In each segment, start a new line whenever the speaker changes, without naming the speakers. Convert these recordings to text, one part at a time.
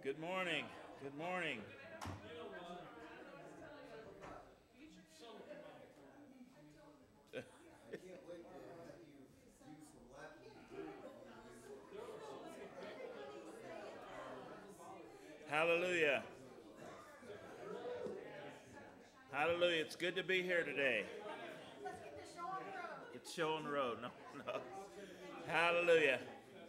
Good morning. Good morning. Hallelujah. Hallelujah. It's good to be here today. It's show on the road. No, no. Hallelujah.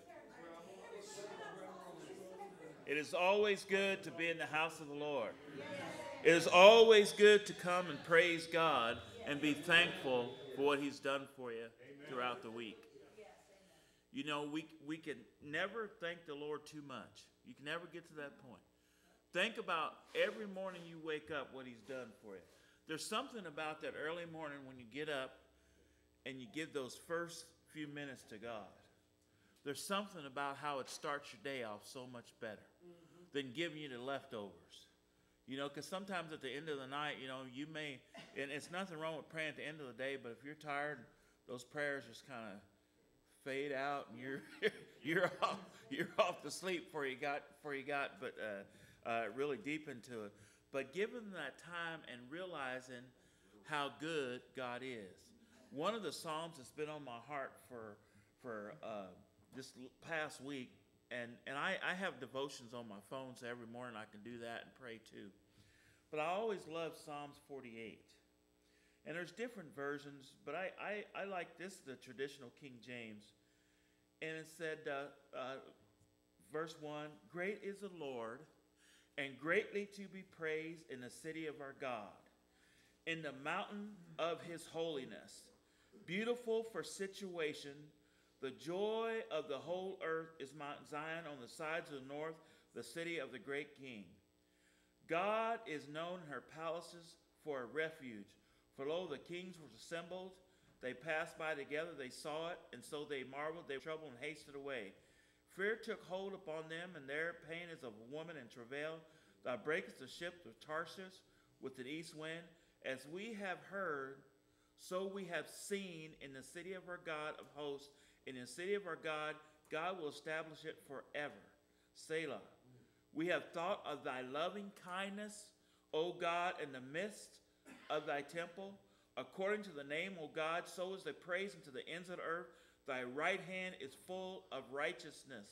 It is always good to be in the house of the Lord. It is always good to come and praise God and be thankful for what He's done for you throughout the week. You know, we can never thank the Lord too much. You can never get to that point. Think about every morning you wake up what He's done for you. There's something about that early morning when you get up and you give those first few minutes to God. There's something about how it starts your day off so much better than giving you the leftovers. You know, because sometimes at the end of the night, you know, you may, and it's nothing wrong with praying at the end of the day, but if you're tired, those prayers just kind of fade out, and you're off to sleep before you got really deep into it. But giving that time and realizing how good God is. One of the Psalms that's been on my heart for this past week, and I have devotions on my phone, so every morning I can do that and pray too. But I always love Psalms 48. And there's different versions, but I like this, the traditional King James. And it said, verse 1, "Great is the Lord, and greatly to be praised in the city of our God, in the mountain of His holiness. Beautiful for situation, the joy of the whole earth is Mount Zion on the sides of the north, the city of the great King. God is known in her palaces for a refuge. For lo, the kings were assembled. They passed by together, they saw it, and so they marveled, they were troubled and hasted away. Fear took hold upon them, and their pain is of a woman in travail. Thou breakest the ship of Tarshish with an east wind. As we have heard, so we have seen in the city of our God of hosts. In the city of our God, God will establish it forever. Selah. We have thought of thy loving kindness, O God, in the midst of thy temple. According to the name, O God, so is the praise unto the ends of the earth. Thy right hand is full of righteousness.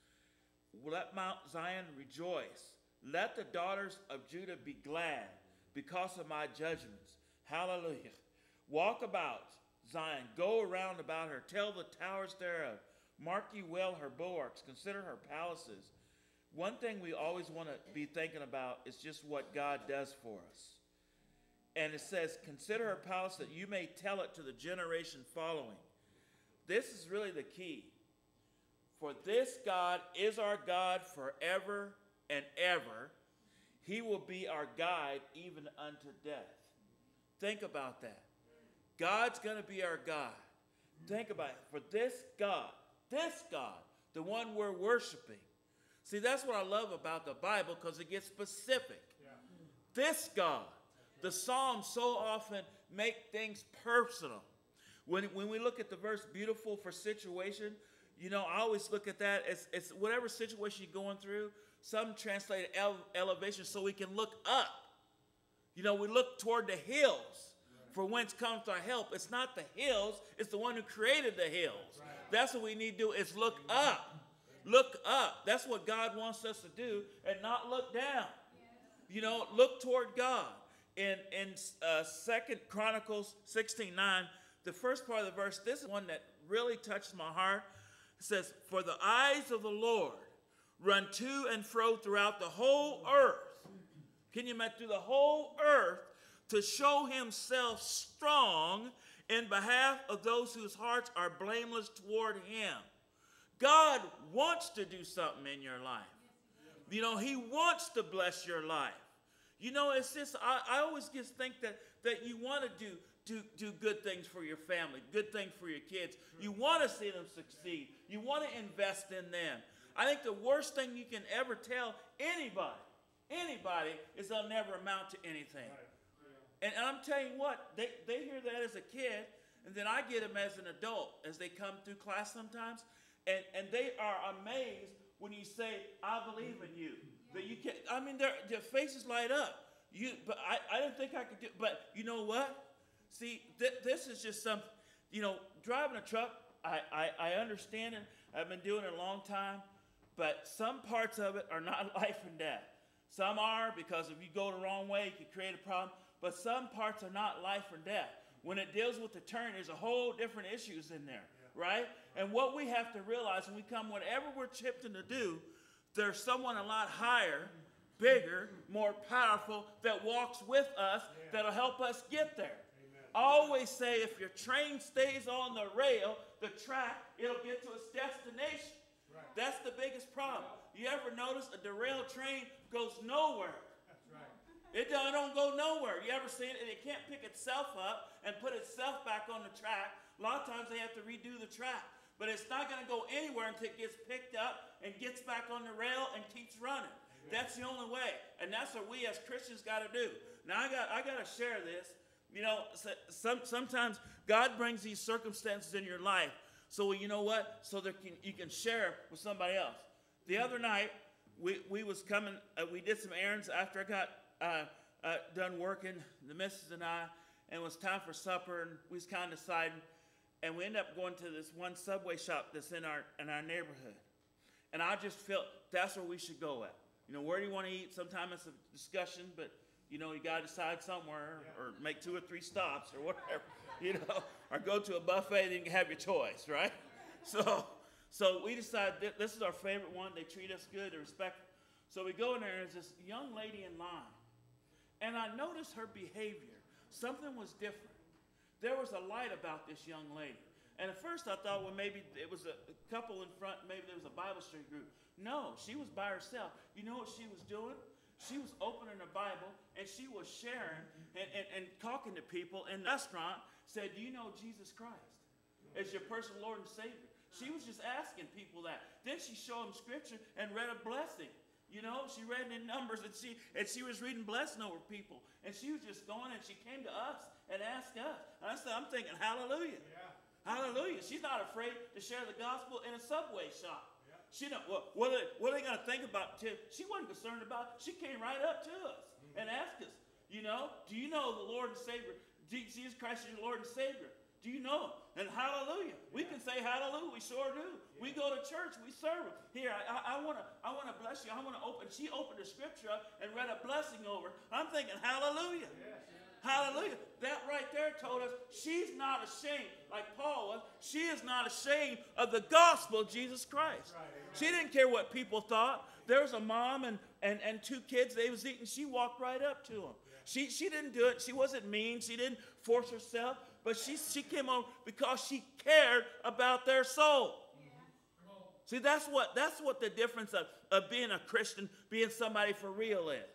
Let Mount Zion rejoice. Let the daughters of Judah be glad because of my judgments. Hallelujah. Walk about Zion. Go around about her. Tell the towers thereof. Mark ye well her bulwarks. Consider her palaces. One thing we always want to be thinking about is just what God does for us. And it says, consider her palace that you may tell it to the generation following. This is really the key. For this God is our God forever and ever. He will be our guide even unto death. Think about that. God's going to be our God. Think about it. For this God, the one we're worshiping. See, that's what I love about the Bible, because it gets specific. Yeah. This God. The Psalms so often make things personal. When we look at the verse, beautiful for situation, you know, I always look at that as whatever situation you're going through. Some translate elevation so we can look up. You know, we look toward the hills for whence comes our help. It's not the hills, it's the one who created the hills. That's what we need to do, is look up. Look up. That's what God wants us to do, and not look down. You know, look toward God. In 2 Chronicles 16:9, the first part of the verse, this is one that really touched my heart. It says, for the eyes of the Lord run to and fro throughout the whole earth. Can you imagine? Through the whole earth, to show himself strong in behalf of those whose hearts are blameless toward him. God wants to do something in your life. You know, he wants to bless your life. You know, it's just, I always just think that you want to do good things for your family, good things for your kids. You want to see them succeed. You want to invest in them. I think the worst thing you can ever tell anybody, is they'll never amount to anything. And I'm telling you what, they hear that as a kid, and then I get them as an adult as they come through class sometimes, and they are amazed when you say, I believe in you. That you can't, I mean, their faces light up. But I didn't think I could do it. But you know what? See, this is just something, driving a truck, I understand it. I've been doing it a long time. But some parts of it are not life and death. Some are, because if you go the wrong way, it can create a problem. But some parts are not life or death. When it deals with the turn, there's a whole different issues in there, right? And what we have to realize when we come, whatever we're chipped in to do, there's someone a lot higher, bigger, more powerful that walks with us that'll help us get there. I always say if your train stays on the rail, the track, it'll get to its destination. Right. That's the biggest problem. You ever notice a derailed train goes nowhere? That's right. It don't go nowhere. You ever seen it? It can't pick itself up and put itself back on the track. A lot of times they have to redo the track. But it's not going to go anywhere until it gets picked up and gets back on the rail and keeps running. Amen. That's the only way. And that's what we as Christians got to do. Now, I got to share this. Sometimes God brings these circumstances in your life. So you know what? So you can share with somebody else. The other night, we was coming. We did some errands after I got done working, the missus and I, and it was time for supper, and we was kind of deciding. And we ended up going to this one Subway shop that's in our neighborhood. And I just felt that's where we should go at. Where do you want to eat? Sometimes it's a discussion, but you got to decide somewhere, or make 2 or 3 stops or whatever, or go to a buffet and you can have your choice, right? So we decided this is our favorite one. They treat us good, they respect. So we go in there, and there's this young lady in line. And I noticed her behavior. Something was different. There was a light about this young lady. And at first I thought, well, maybe it was a couple in front, maybe there was a Bible study group. No, she was by herself. You know what she was doing? She was opening her Bible, and she was sharing and talking to people in the restaurant, said, do you know Jesus Christ as your personal Lord and Savior? She was just asking people that. Then she showed them scripture and read a blessing. She read in Numbers, and she was reading blessing over people. And she was just going, and she came to us and asked us. And I'm thinking, hallelujah. Yeah. Hallelujah. She's not afraid to share the gospel in a Subway shop. She don't. What are they going to think about? She wasn't concerned about it. She came right up to us and asked us, do you know the Lord and Savior? Jesus Christ is your Lord and Savior. Do you know him? And hallelujah. We can say hallelujah. We sure do. Yeah. We go to church. We serve him. Here, I want to bless you. I want to open. She opened the scripture up and read a blessing over. I'm thinking hallelujah. Yes. Hallelujah. That right there told us she's not ashamed, like Paul was. She is not ashamed of the gospel of Jesus Christ. Right, she didn't care what people thought. There was a mom and 2 kids. They was eating. She walked right up to them. Yeah. She didn't do it. She wasn't mean. She didn't force herself. But she came over because she cared about their soul. Yeah. See, that's what the difference of being a Christian, being somebody for real is.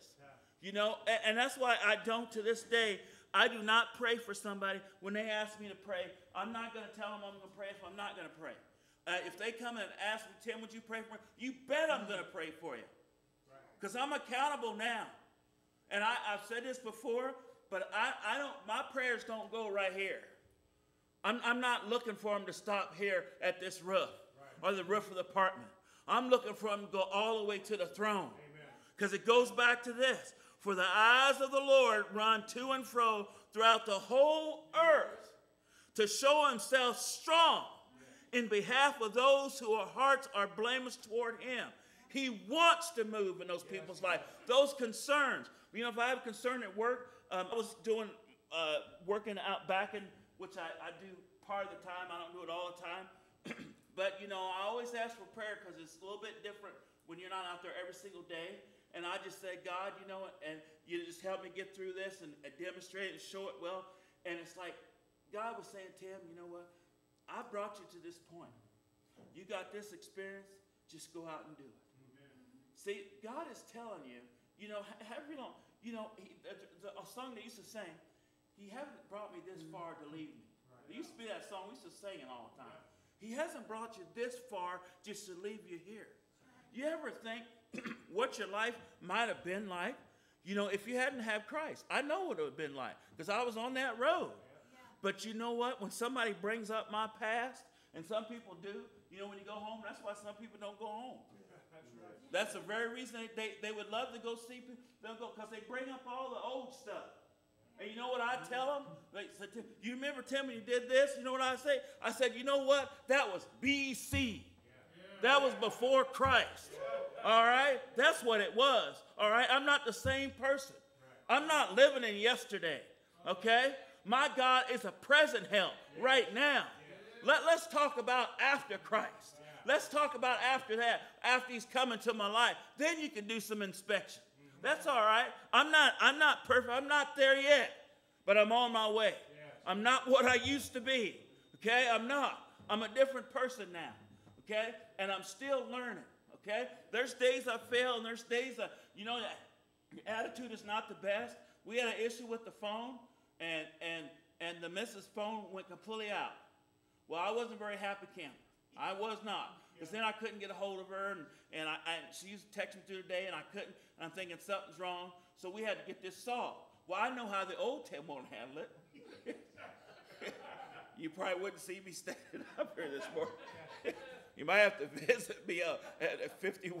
And that's why I don't, to this day, I do not pray for somebody when they ask me to pray. I'm not going to tell them I'm going to pray if I'm not going to pray. If they come and ask me, Tim, would you pray for me? You bet I'm going to pray for you. Because I'm accountable now. And I've said this before, but I don't. My prayers don't go right here. I'm not looking for them to stop here at this roof or the roof of the apartment. I'm looking for them to go all the way to the throne. Because it goes back to this. For the eyes of the Lord run to and fro throughout the whole earth to show himself strong in behalf of those whose hearts are blameless toward him. He wants to move in those people's life. Those concerns. If I have a concern at work, I was doing working out back in, which I do part of the time. I don't do it all the time. But, I always ask for prayer because it's a little bit different when you're not out there every single day. And I just say, God, and you just help me get through this and demonstrate and show it well. And it's like God was saying, Tim, you know what? I brought you to this point. You got this experience. Just go out and do it. Amen. See, God is telling you, a song they used to sing, he hasn't brought me this far to leave me. Right. There used to be that song we used to sing it all the time. Yeah. He hasn't brought you this far just to leave you here. You ever think what your life might have been like, if you hadn't had Christ? I know what it would have been like because I was on that road. Yeah. But you know what? When somebody brings up my past, and some people do, when you go home, that's why some people don't go home. That's the very reason they would love to go see people. They'll go because they bring up all the old stuff. And you know what I tell them? They said, you remember, Tim, when you did this? You know what I say? I said, you know what? That was BC. That was before Christ. All right? That's what it was. All right? I'm not the same person. I'm not living in yesterday. Okay? My God is a present help right now. Let's talk about after Christ. Let's talk about after that, after he's come into my life. Then you can do some inspection. That's all right. I'm not perfect. I'm not there yet, but I'm on my way. I'm not what I used to be. Okay? I'm not. I'm a different person now. Okay? And I'm still learning. Okay? There's days I fail, and there's days your attitude is not the best. We had an issue with the phone, and the missus' phone went completely out. Well, I wasn't very happy camper. I was not. Because then I couldn't get a hold of her, and she used to text me through the day, and I couldn't, and I'm thinking something's wrong, so we had to get this solved. Well, I know how the old Tim won't handle it. You probably wouldn't see me standing up here this morning. You might have to visit me at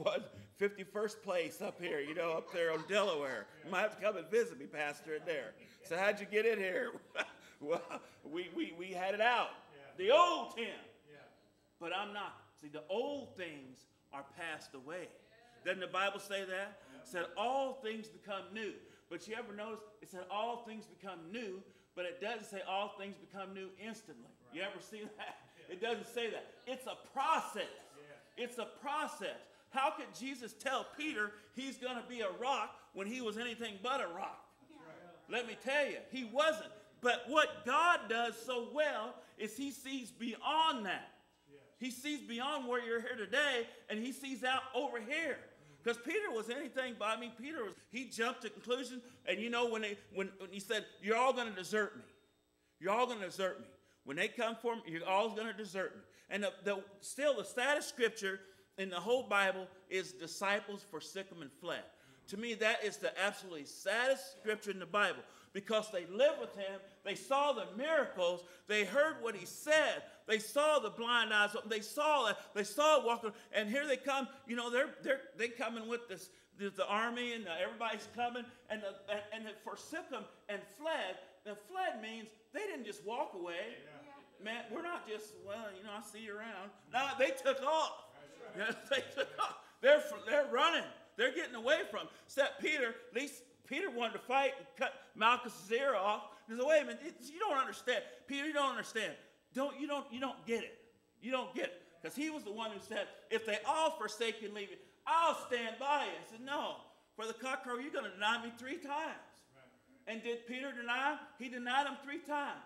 51st place up here, up there on Delaware. You might have to come and visit me, Pastor, in there. So how'd you get in here? Well, we had it out. The old Tim. But I'm not. See, the old things are passed away. Doesn't the Bible say that? It said all things become new. But you ever notice it said all things become new, but it doesn't say all things become new instantly. Right. You ever see that? It doesn't say that. It's a process. It's a process. How could Jesus tell Peter he's going to be a rock when he was anything but a rock? Let me tell you, he wasn't. But what God does so well is he sees beyond that. He sees beyond where you're here today, and he sees out over here. Because Peter was anything but, he jumped to conclusion, and when he said, you're all going to desert me. You're all going to desert me. When they come for me, you're all going to desert me. And still the saddest scripture in the whole Bible is disciples forsook him and fled. To me, that is the absolutely saddest scripture in the Bible. Because they lived with him, they saw the miracles, they heard what he said, they saw the blind eyes open, they saw walking, and here they come. They coming with the army, and everybody's coming, and they forsook him and fled. And fled means they didn't just walk away. Man, we're not just I see you around. No, they took off. They took off. They're running. They're getting away from him. Except Peter, at least. Peter wanted to fight and cut Malchus' ear off. He said, wait a minute, you don't understand. Peter, you don't understand. You don't get it. You don't get it. Because he was the one who said, if they all forsake you and leave you, I'll stand by you. I said, no. For the cockcrow, you're going to deny me 3 times. Right. And did Peter deny him? He denied him 3 times.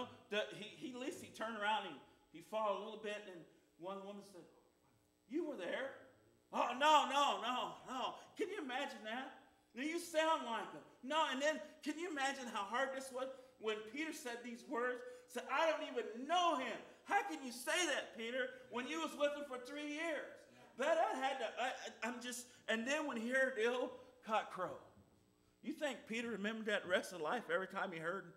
He at least he turned around and he fought a little bit, and one woman said, you were there? Oh, no. Can you imagine that? Now you sound like him. No, and then can you imagine how hard this was when Peter said these words? Said, I don't even know him. How can you say that, Peter, when you was with him for 3 years? But and then when he heard the old cock crow, you think Peter remembered that rest of life every time he heard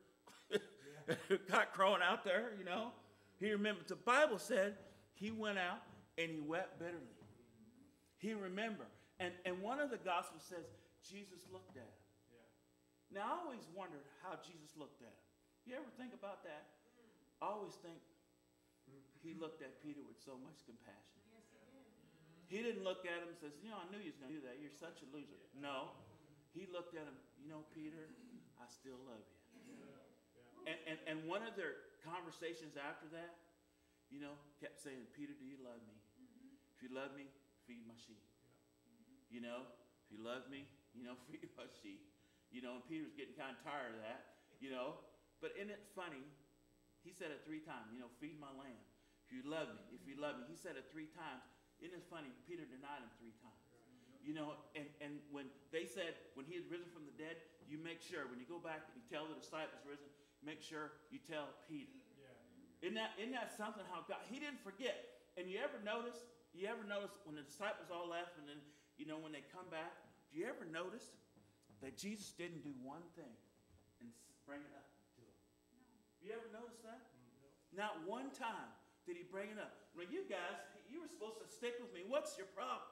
cock crowing out there, He remembered. The Bible said he went out and he wept bitterly. He remembered. And one of the Gospels says, Jesus looked at him. Now, I always wondered how Jesus looked at him. You ever think about that? I always think he looked at Peter with so much compassion. Yes, he didn't look at him and says, I knew you was going to do that. You're such a loser. No. He looked at him, Peter, I still love you. And one of their conversations after that, kept saying, Peter, do you love me? If you love me, feed my sheep. If you love me, feed my sheep. And Peter was getting kind of tired of that, But isn't it funny? He said it 3 times, feed my lamb. If you love me. He said it 3 times. Isn't it funny? Peter denied him 3 times. And when they said, when he had risen from the dead, you make sure, when you go back and you tell the disciples risen, make sure you tell Peter. Yeah. Isn't that something how God, he didn't forget. And you ever notice when the disciples all left and then, when they come back, do you ever notice that Jesus didn't do one thing and bring it up to him? No. You ever notice that? No. Not one time did he bring it up. Well, you guys, you were supposed to stick with me. What's your problem? Yeah.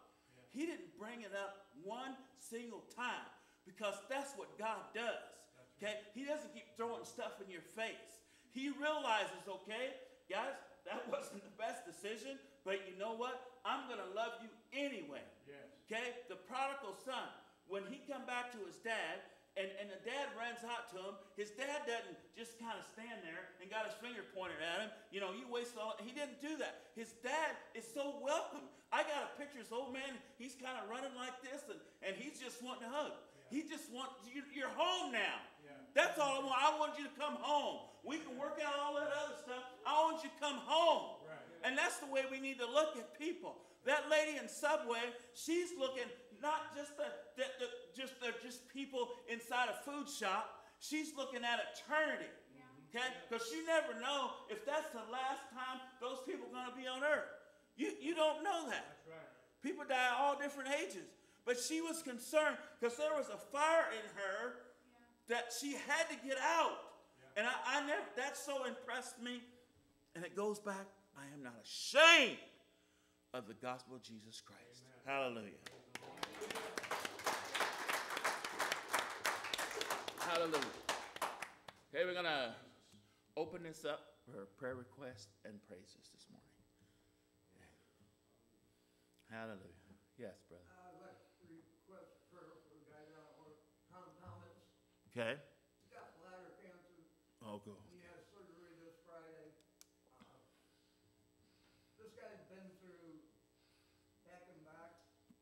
He didn't bring it up one single time because that's what God does. Okay? He doesn't keep throwing stuff in your face. He realizes, okay, guys, that wasn't the best decision, but you know what? I'm going to love you anyway.
Yes.
Okay? The prodigal son, when he come back to his dad, and the dad runs out to him, his dad doesn't just kind of stand there and got his finger pointed at him. You know, you wasted all. He didn't do that. His dad is so welcome. I got a picture of this old man. He's kind of running like this, and he's just wanting to hug. He just wants you. You're home now. That's all I want. I want you to come home. We can work out all that other stuff. I want you to come home.
Right.
And that's the way we need to look at people. That lady in Subway, she's looking not just just people inside a food shop. She's looking at eternity. Okay? Because you never know if that's the last time those people are going to be on earth. You don't know that.
That's right.
People die at all different ages. But she was concerned because there was a fire in her that she had to get out. And I never, that so impressed me. And it goes back, I am not ashamed of the gospel of Jesus Christ. Amen. Hallelujah. Hallelujah. Okay, we're going to open this up for prayer requests and praises this morning. Hallelujah. Yes, brother.
I'd like to request prayer for the guy down at Tom Thomas.
Okay.
He's got bladder cancer.
Oh, go.
He has surgery this Friday. This guy's been through heck and back.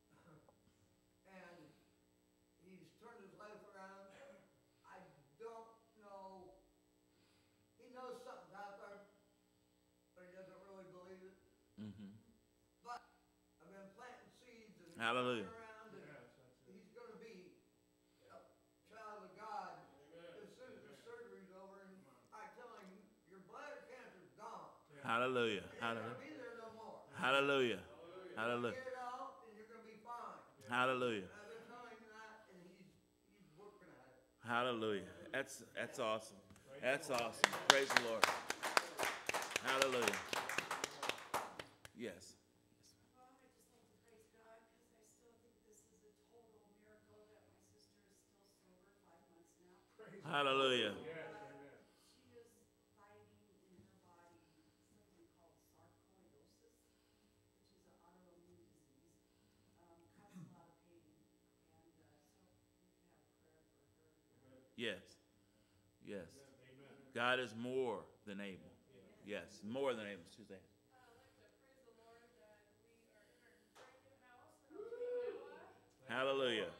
And he's turned his life around. I don't know. He knows something's out there, but he doesn't really believe it.
Mm-hmm.
But I've been planting seeds and
Hallelujah.
around, and he's going to be a child of God as soon as the surgery's over. And I tell him, your bladder cancer's gone.
Hallelujah.
You're
Hallelujah.
going to be there no more.
Hallelujah. Hallelujah.
Get it out, and you're going to be fine.
Hallelujah.
And I've been telling him that, and he's working at it.
Hallelujah. That's awesome. That's awesome. Praise the Lord. Hallelujah. Yes.
Well, I'd just like to praise God because I still think this is a total miracle that my sister is still sober 5 months now.
Hallelujah.
Yes, amen.
She is fighting in her body something called sarcoidosis, which is an autoimmune disease, causes a lot of pain, and so we can have prayer for her.
Yes. Yes.
Amen.
God is more than able. Yes. More than able. Suzanne.
I'd like to praise the Lord that we are in our brand new house in Altoona, Iowa.
Hallelujah.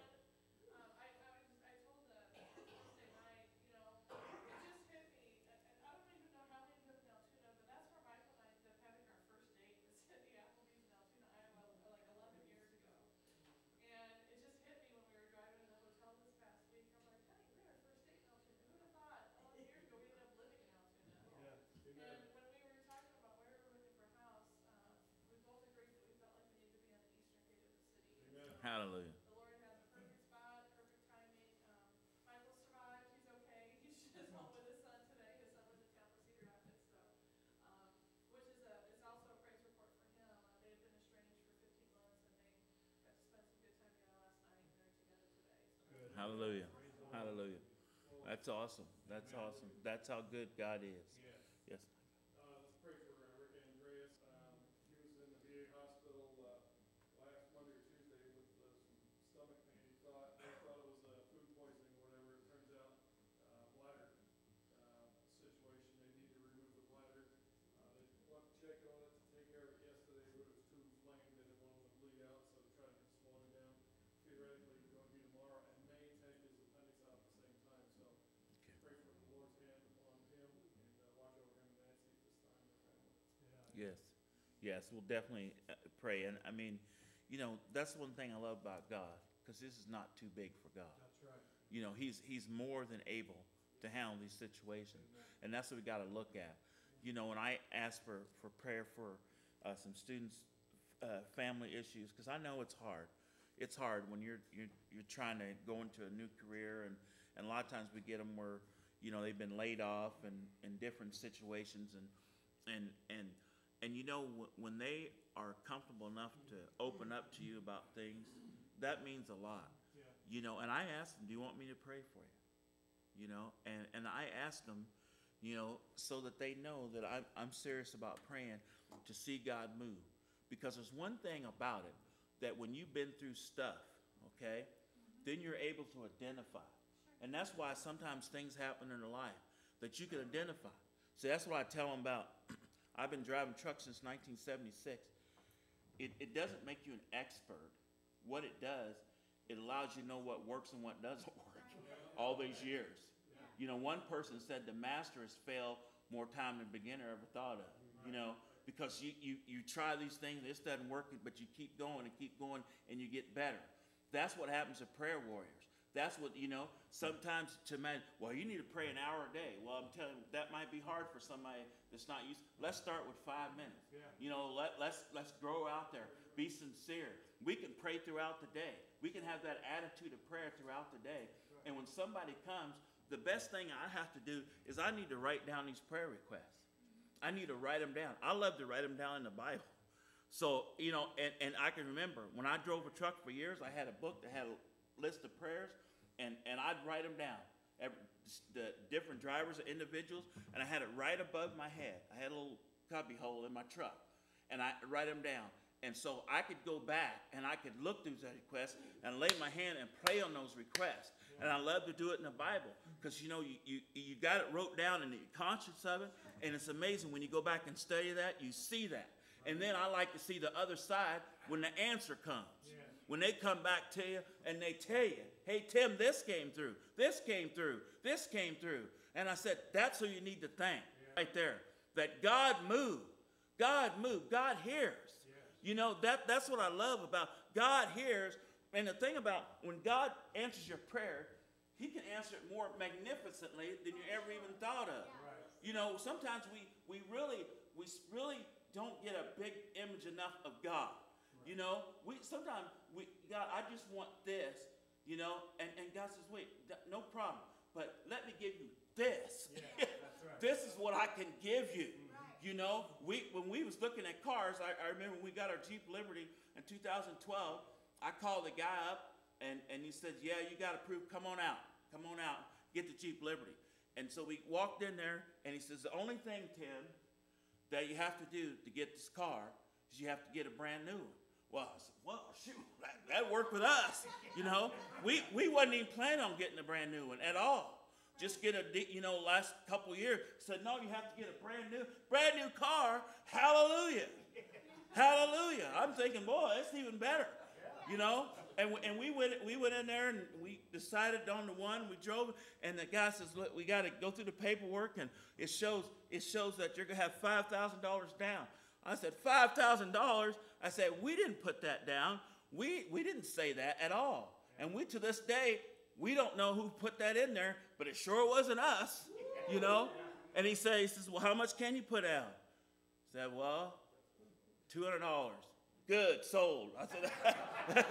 I told Thursday night, you know, it just hit me, and I don't even know how we ended up in Altoona, but that's where Michael and I ended up having our first date, was at the Applebee's in Altoona, Iowa, like 11 years ago. And it just hit me when we were driving in the hotel this past week. I'm like, honey, we had our first date in Altoona. Who would have thought 11 years ago we ended up living in Altoona?
Yeah.
And when we were talking about where we were looking for a house, we both agreed that we felt like we needed to be on the eastern gate of the city.
Amen.
Hallelujah.
The Lord has a perfect spot, perfect timing. Michael survived; he's okay. He's just home with his son today. His son lives in Tampa, Cedar Rapids, so which is also a praise report for him. They had been estranged for 15 months, and they got to spend some good time together last night, and they're together today. So
Good.
Hallelujah. Hallelujah. That's awesome. That's awesome. That's how good God is.
Yes.
Yes.
Let's pray for Rick Andreas. He was in the VA hospital last Monday or Tuesday with some stomach pain. They thought it was food poisoning or whatever. It turns out bladder situation. They need to remove the bladder. They went to check on it to take care of it yesterday, but it was too inflamed. They didn't want him to bleed out, so they tried to slow him down. Theoretically, it's going to be tomorrow, and may take his appendix out at the same time. So pray for the Lord's hand upon him and watch over him and Nancy at this time, their family.
Yes. Yes, we'll definitely pray. And I mean, you know, that's one thing I love about God, because this is not too big for God.
That's right.
You know, he's more than able to handle these situations. And that's what we got to look at. You know, when I ask for prayer for some students' family issues, because I know it's hard. It's hard when you're trying to go into a new career, and a lot of times we get them where, you know, they've been laid off and in different situations, and you know, when they are comfortable enough to open up to you about things, that means a lot.
Yeah.
You know, and I asked them, do you want me to pray for you? You know, and I asked them, you know, so that they know that I'm serious about praying to see God move. Because there's one thing about it, that when you've been through stuff, okay, then you're able to identify. And that's why sometimes things happen in their life that you can identify. So that's what I tell them about. I've been driving trucks since 1976. It doesn't make you an expert. What it does, it allows you to know what works and what doesn't work all these years. You know, one person said the master has failed more time than beginner ever thought of. You know, because you try these things, this doesn't work, but you keep going, and you get better. That's what happens to prayer warriors. That's what, you know, sometimes to man, well, you need to pray an hour a day. Well, I'm telling you, that might be hard for somebody that's not used. Let's start with 5 minutes.
Yeah.
You know, let's grow out there. Be sincere. We can pray throughout the day. We can have that attitude of prayer throughout the day. And when somebody comes, the best thing I have to do is I need to write down these prayer requests. I need to write them down. I love to write them down in the Bible. So, you know, and I can remember when I drove a truck for years, I had a book that had a list of prayers, and I'd write them down. The different drivers or individuals, and I had it right above my head. I had a little cubby hole in my truck, and I write them down. And so I could go back and I could look through those requests and lay my hand and pray on those requests. And I love to do it in the Bible because, you know, you got it wrote down and you're conscious of it. And it's amazing when you go back and study that, you see that. And then I like to see the other side when the answer comes. When they come back to you and they tell you, hey, Tim, this came through, this came through, this came through. And I said, that's who you need to thank right there. That God moved. God moved. God hears. You know, that's what I love about God hears. And the thing about when God answers your prayer, he can answer it more magnificently than you ever even thought of.
Right.
You know, sometimes we really don't get a big image enough of God. You know, God, I just want this, you know, and God says, wait, no problem, but let me give you this.
Yeah, that's right.
This is what I can give you. You know, when we was looking at cars, I remember when we got our Jeep Liberty in 2012, I called the guy up, and he said, yeah, you got approved, come on out, get the Jeep Liberty. And so we walked in there, and he says, the only thing, Tim, that you have to do to get this car is you have to get a brand new one. Well, I said, well, shoot, that worked with us, you know. We wasn't even planning on getting a brand new one at all. Just get last couple years, said, no, you have to get a brand new car. Hallelujah. Hallelujah. I'm thinking, boy, that's even better, you know. And we went in there and we decided on the one. We drove, and the guy says, look, we got to go through the paperwork, and it shows that you're going to have $5,000 down. I said, $5,000? I said, we didn't put that down. We didn't say that at all. And we, to this day, we don't know who put that in there, but it sure wasn't us, you know. And he says, well, how much can you put out? I said, well, $200. Good, sold. I said,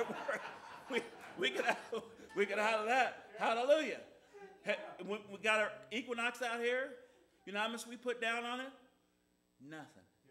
we could handle that. Hallelujah. We got our Equinox out here. You know how much we put down on it? Nothing.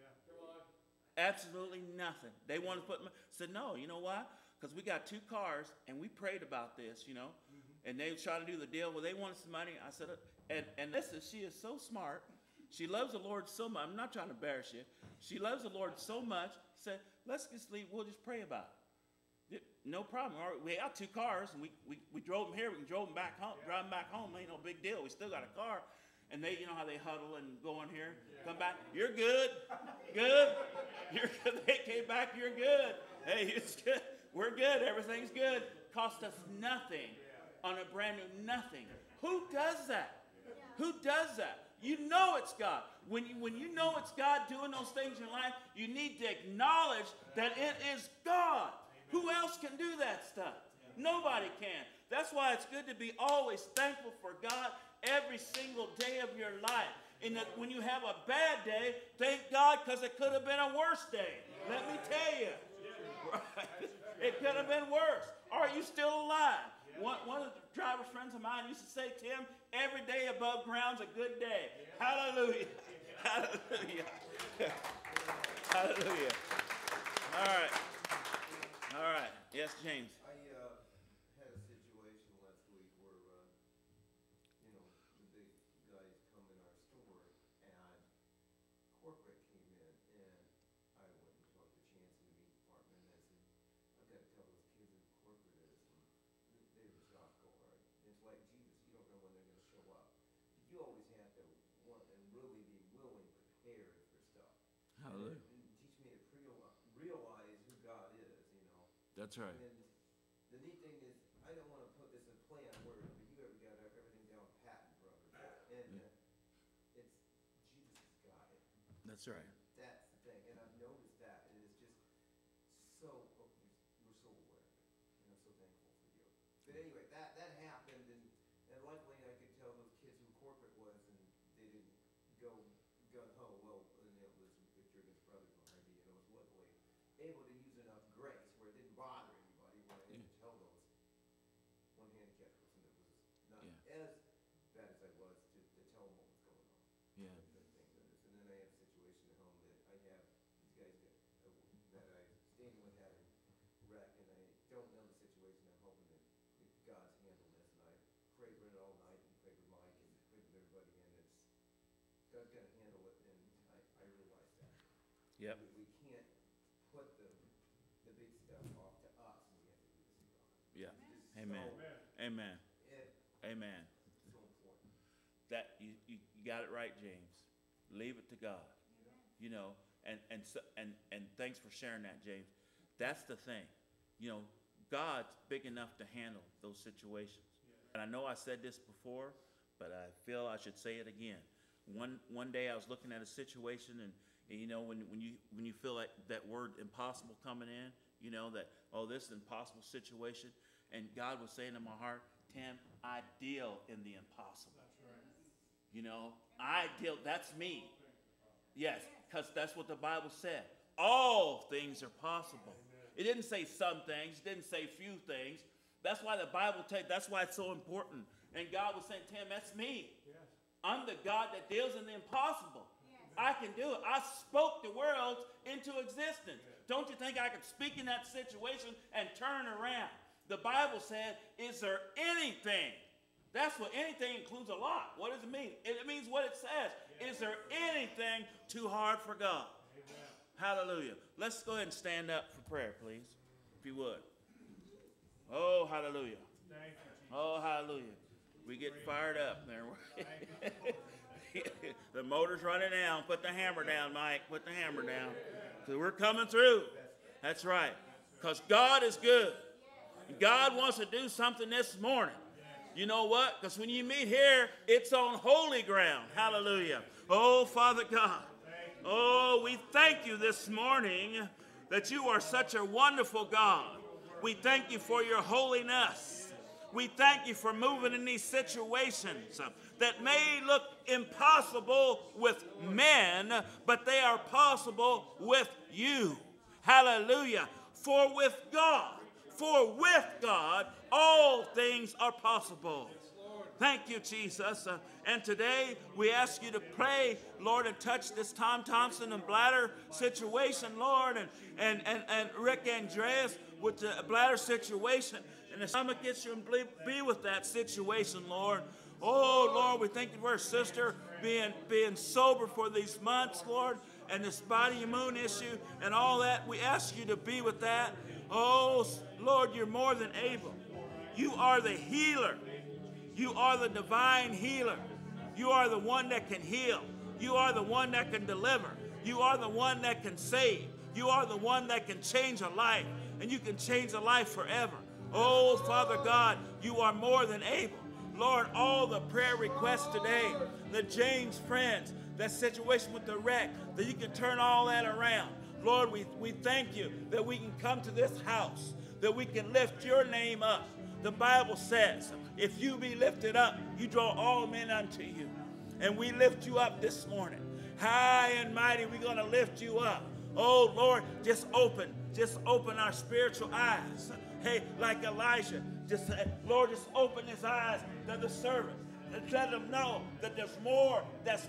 Absolutely nothing. They wanted to put, said, no, you know why? Because we got 2 cars, and we prayed about this, you know. And they were trying to do the deal. Well, they wanted some money. I said, and listen, she is so smart. She loves the Lord so much. I'm not trying to embarrass you. She loves the Lord so much. Said, let's just leave. We'll just pray about it. No problem. All right, we got 2 cars, and we drove them here. We drove them back home. Drive them back home. Ain't no big deal. We still got a car. And they, you know how they huddle and go in here, come back. You're good. Good. You're good. They came back. You're good. Hey, it's good. We're good. Everything's good. Cost us nothing on a brand new nothing. Who does that? Who does that? You know it's God. When you know it's God doing those things in life, you need to acknowledge that it is God. Who else can do that stuff? Nobody can. That's why it's good to be always thankful for God every single day of your life. And that when you have a bad day, thank God, because it could have been a worse day. Let me tell you. Right? It could have been worse. Are you still alive? One of the driver friends of mine used to say, Tim, every day above ground's a good day. Hallelujah. Hallelujah. Hallelujah. All right. All right. Yes, James.
I had a situation last week where, you know, the big guys come in our store and corporate came in and I went and talked to Chance in the meat department and I said, I've got to tell those kids who corporate is. And they were shocked, go hard. It's like Jesus, you don't know when they're going to show up. But you always have to want and really be willing, prepared for stuff.
Hallelujah.
And teach me to realize who God is, you know.
That's right.
And the neat thing is, I don't want to put this in play on words, but you ever got everything down pat, brother. And it's Jesus' guy.
That's right.
That's the thing, and I've noticed that, and it's just so, we're so aware of it, and I'm so thankful for you. But anyway, that happened, and luckily I could tell those kids who corporate was, and they didn't go gung-ho, well, and it was Victor and his brothers behind me, and I was luckily able to use enough grace where it didn't bother anybody when I had to tell those one handicapped person that was not as bad as I was to tell them what was going on.
Yeah.
And thank goodness. And then I had a situation at home that I have these guys that I stayed with had a wreck, and I don't know the situation. I'm hoping that God's handled this, and I prayed with it all night and prayed with Mike and prayed with everybody, and it's God's got to handle it, and I realize that.
Yep.
We can't put the big stuff off to us, and we have to do this to God.
Yeah.
It's
Amen. Amen. Amen.
So important.
That you got it right, James. Leave it to God. You know, and thanks for sharing that, James. That's the thing. You know, God's big enough to handle those situations. And I know I said this before, but I feel I should say it again. One day I was looking at a situation, and you know, when you feel like that word impossible coming in, you know, that, oh, this is an impossible situation, and God was saying in my heart, Tim, I deal in the impossible. You know, that's me. Yes, because that's what the Bible said. All things are possible. It didn't say some things, it didn't say few things. That's why the Bible that's why it's so important. And God was saying, Tim, that's me. I'm the God that deals in the impossible. I can do it. I spoke the world into existence. Don't you think I could speak in that situation and turn around? The Bible said, is there anything? That's what anything includes, a lot. What does it mean? It means what it says. Is there anything too hard for God? Hallelujah. Let's go ahead and stand up for prayer, please, if you would. Oh, hallelujah. Oh, hallelujah. We get fired up there. The motor's running down. Put the hammer down, Mike. Put the hammer down. So we're coming through. That's right. Because God is good. God wants to do something this morning. You know what? Because when you meet here, it's on holy ground. Hallelujah. Oh, Father God. Oh, we thank you this morning that you are such a wonderful God. We thank you for your holiness. We thank you for moving in these situations that may look impossible with men, but they are possible with you. Hallelujah. For with God, all things are possible. Thank you, Jesus. And today we ask you to pray, Lord, and touch this Tom Thompson and bladder situation, Lord, and Rick Andreas with the bladder situation. And the stomach issue, and be with that situation, Lord. Oh, Lord, we thank you for our sister being sober for these months, Lord, and this body immune issue and all that. We ask you to be with that. Oh, Lord, you're more than able. You are the healer. You are the divine healer. You are the one that can heal. You are the one that can deliver. You are the one that can save. You are the one that can change a life, and you can change a life forever. Oh, Father God, you are more than able. Lord, all the prayer requests today, the James friends, that situation with the wreck, that you can turn all that around. Lord, we thank you that we can come to this house, that we can lift your name up. The Bible says, if you be lifted up, you draw all men unto you. And we lift you up this morning. High and mighty, we're going to lift you up. Oh, Lord, just open our spiritual eyes. Hey, like Elijah, Lord, just open his eyes to the servant. And let them know that there's more that's with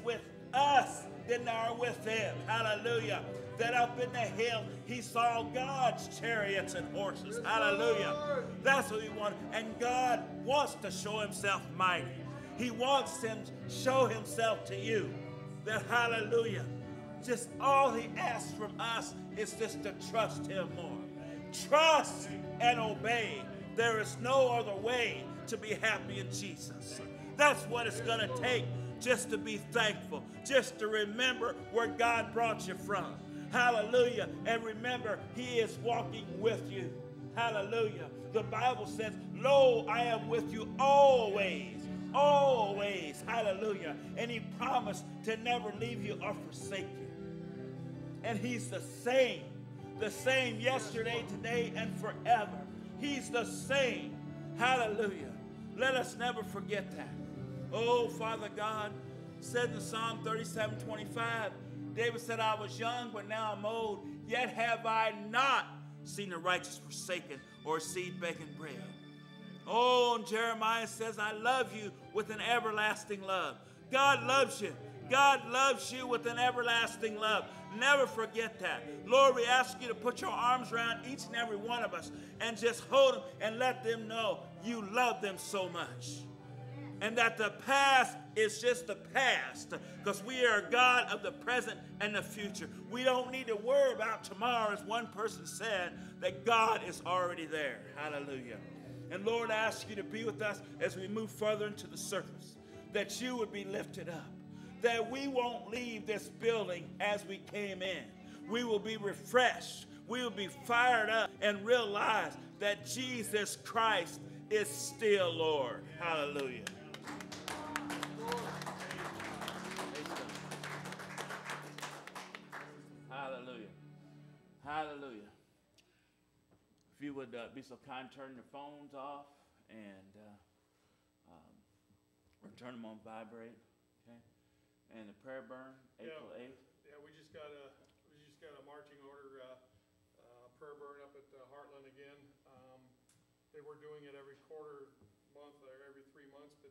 us than are with them. Hallelujah. That up in the hill he saw God's chariots and horses. Hallelujah. That's what he wanted. And God wants to show himself mighty. He wants him to show himself to you. That hallelujah. Just all he asks from us is just to trust him more. Trust and obey. There is no other way to be happy in Jesus. That's what it's going to take, just to be thankful, just to remember where God brought you from. Hallelujah. And remember, he is walking with you. Hallelujah. The Bible says, lo, I am with you always. Always. Hallelujah. And he promised to never leave you or forsake you. And he's the same yesterday, today, and forever. He's the same. Hallelujah. Let us never forget that. Oh, Father God said in Psalm 37:25, David said, I was young, but now I'm old, yet have I not seen the righteous forsaken or seed begging bread. Oh, and Jeremiah says, I love you with an everlasting love. God loves you. God loves you with an everlasting love. Never forget that. Lord, we ask you to put your arms around each and every one of us and just hold them and let them know you love them so much. And that the past is just the past, because we are a God of the present and the future. We don't need to worry about tomorrow, as one person said, that God is already there. Hallelujah. And Lord, I ask you to be with us as we move further into the service, that you would be lifted up, that we won't leave this building as we came in. We will be refreshed. We will be fired up and realize that Jesus Christ is still Lord. Hallelujah. Hallelujah. Hallelujah. If you would be so kind, turn your phones off and or turn them on vibrate. Okay. And the prayer burn, April 8th.
Yeah, we just got a marching order prayer burn up at Heartland again. They were doing it every quarter month or every 3 months, but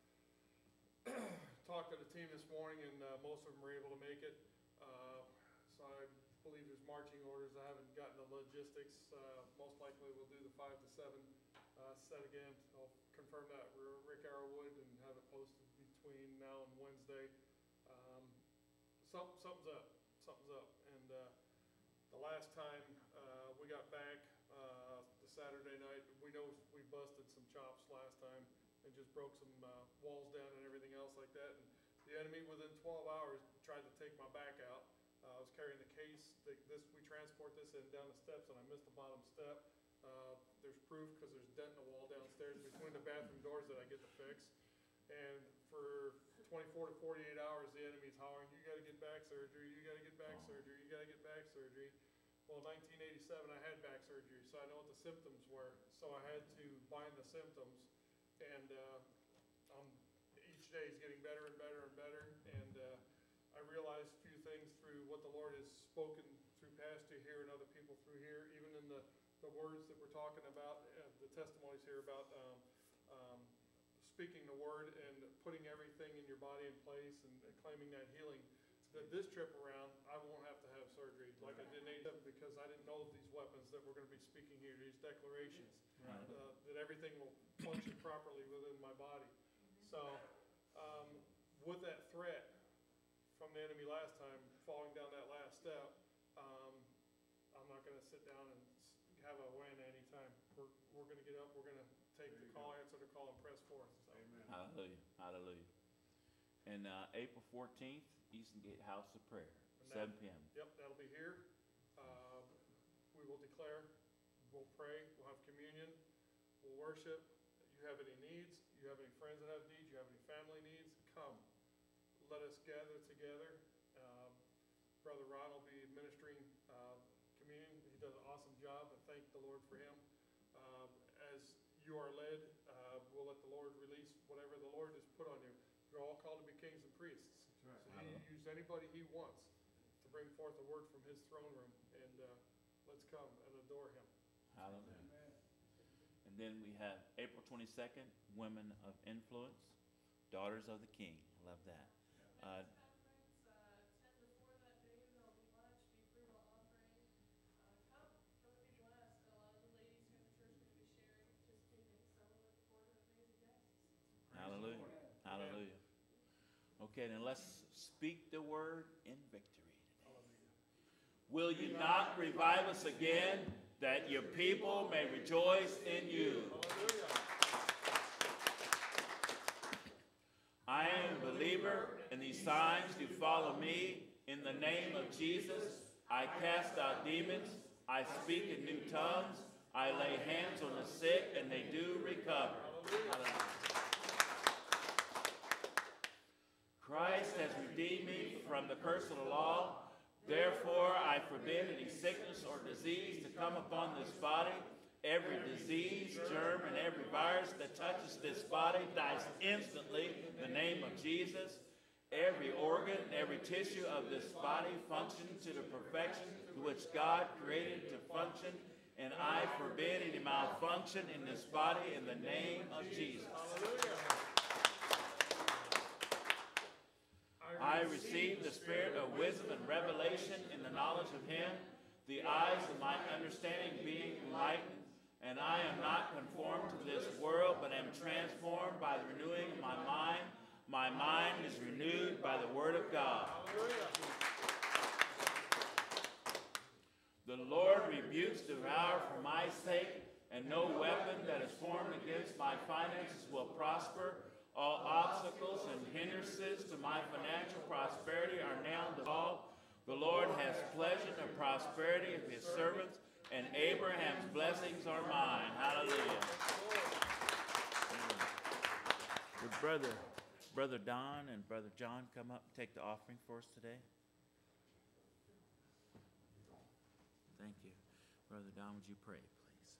talked to the team this morning, and most of them were able to make it. So I believe there's marching orders. I haven't gotten the logistics. Most likely we'll do the 5 to 7 set again. I'll confirm that with Rick Arrowwood and have it posted between now and Wednesday. Something's up. Something's up. And the last time we got back the Saturday night, we know we busted some chops last time and just broke some walls down and everything else like that. And the enemy within 12 hours tried to take my back out. I was carrying the case. We transport this in down the steps, and I missed the bottom step. There's proof because there's a dent in the wall downstairs between the bathroom doors that I get to fix. And for 24 to 48 hours, the enemy's hollering, you got to get back surgery, you got to get back surgery, you got to get back surgery. Well, in 1987, I had back surgery, so I know what the symptoms were. So I had to bind the symptoms, and each day is getting better and better and better. And I realized a few things through what the Lord has spoken through Pastor here and other people through here, even in the words that we're talking about, the testimonies here about speaking the word and putting everything in your body in place and claiming that healing. That this trip around, I won't have to have surgery like I did in 87, because I didn't know these weapons that we're going to be speaking here, these declarations, that everything will function properly within my body. So with that threat from the enemy last time, falling down that last step, I'm not going to sit down and have a win anytime. We're going to get up, we're going to take the call, answer the call, and press forth. So.
Amen. Hallelujah. Hallelujah. And April 14th, Eastern Gate House of Prayer, 7 p.m.
Yep, that'll be here. We will declare, we'll pray, we'll have communion, we'll worship. You have any needs, you have any friends that have needs, you have any family needs, come. Let us gather together. Brother Ron will be ministering communion. He does an awesome job, and thank the Lord for him. As you are led, we'll let the Lord release whatever the Lord has put on you. You're all called to be kings and priests. Right. So he use anybody he wants to bring forth a word from his throne room, and let's come and adore him.
Hallelujah. And then we have April 22nd, Women of Influence, Daughters of the King. I love that. Okay, then let's speak the word in victory today. Will you not revive us again, that your people may rejoice in you? I am a believer, and these signs do follow me. In the name of Jesus, I cast out demons. I speak in new tongues. I lay hands on the sick, and they do recover. Hallelujah. Christ has redeemed me from the curse of the law. Therefore, I forbid any sickness or disease to come upon this body. Every disease, germ, and every virus that touches this body dies instantly in the name of Jesus. Every organ, every tissue of this body functions to the perfection to which God created to function, and I forbid any malfunction in this body in the name of Jesus. I receive the spirit of wisdom and revelation in the knowledge of Him, the eyes of my understanding being enlightened, and I am not conformed to this world, but am transformed by the renewing of my mind. My mind is renewed by the word of God. The Lord rebukes the devourer for my sake, and no weapon that is formed against my finances will prosper. All obstacles and hindrances to my financial prosperity are now dissolved. The Lord has pleasure in the prosperity of His servants, and Abraham's blessings are mine. Hallelujah. Would Brother Don and Brother John come up and take the offering for us today? Thank you. Brother Don, would you pray, please?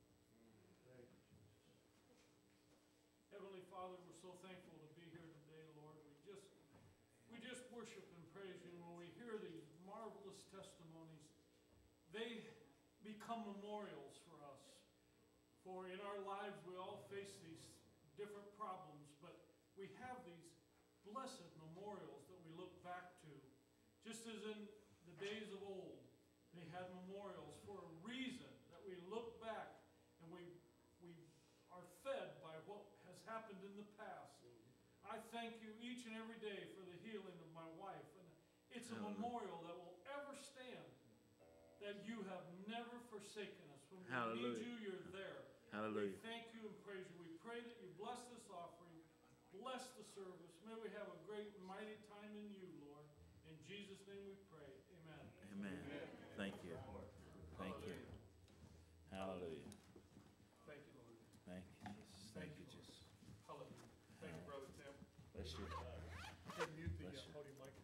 Heavenly Father, we're so thankful to be here today, Lord. We just worship and praise you. When we hear these marvelous testimonies, they become memorials for us. For in our lives, we all face these different problems, but we have these blessed memorials that we look back to. Just as in the days of old, they had memorials for a reason, that we look back and we are fed by what has happened in the past. I thank you each and every day for the healing of my wife. And it's a memorial that will ever stand, that you have never forsaken us. When we need you, you're there.
Hallelujah.
We thank you and praise you. We pray that you bless this offering, bless the service. May we have a great and mighty time in you, Lord. In Jesus' name we pray. Amen.
Amen. Thank you. Thank you. Hallelujah.
Thank you, Lord.
Thank you, Jesus. Thank you, Jesus.
Hallelujah. Thank you, Brother Tim.
Bless you.
Can mute the
Bless you.
podium mic.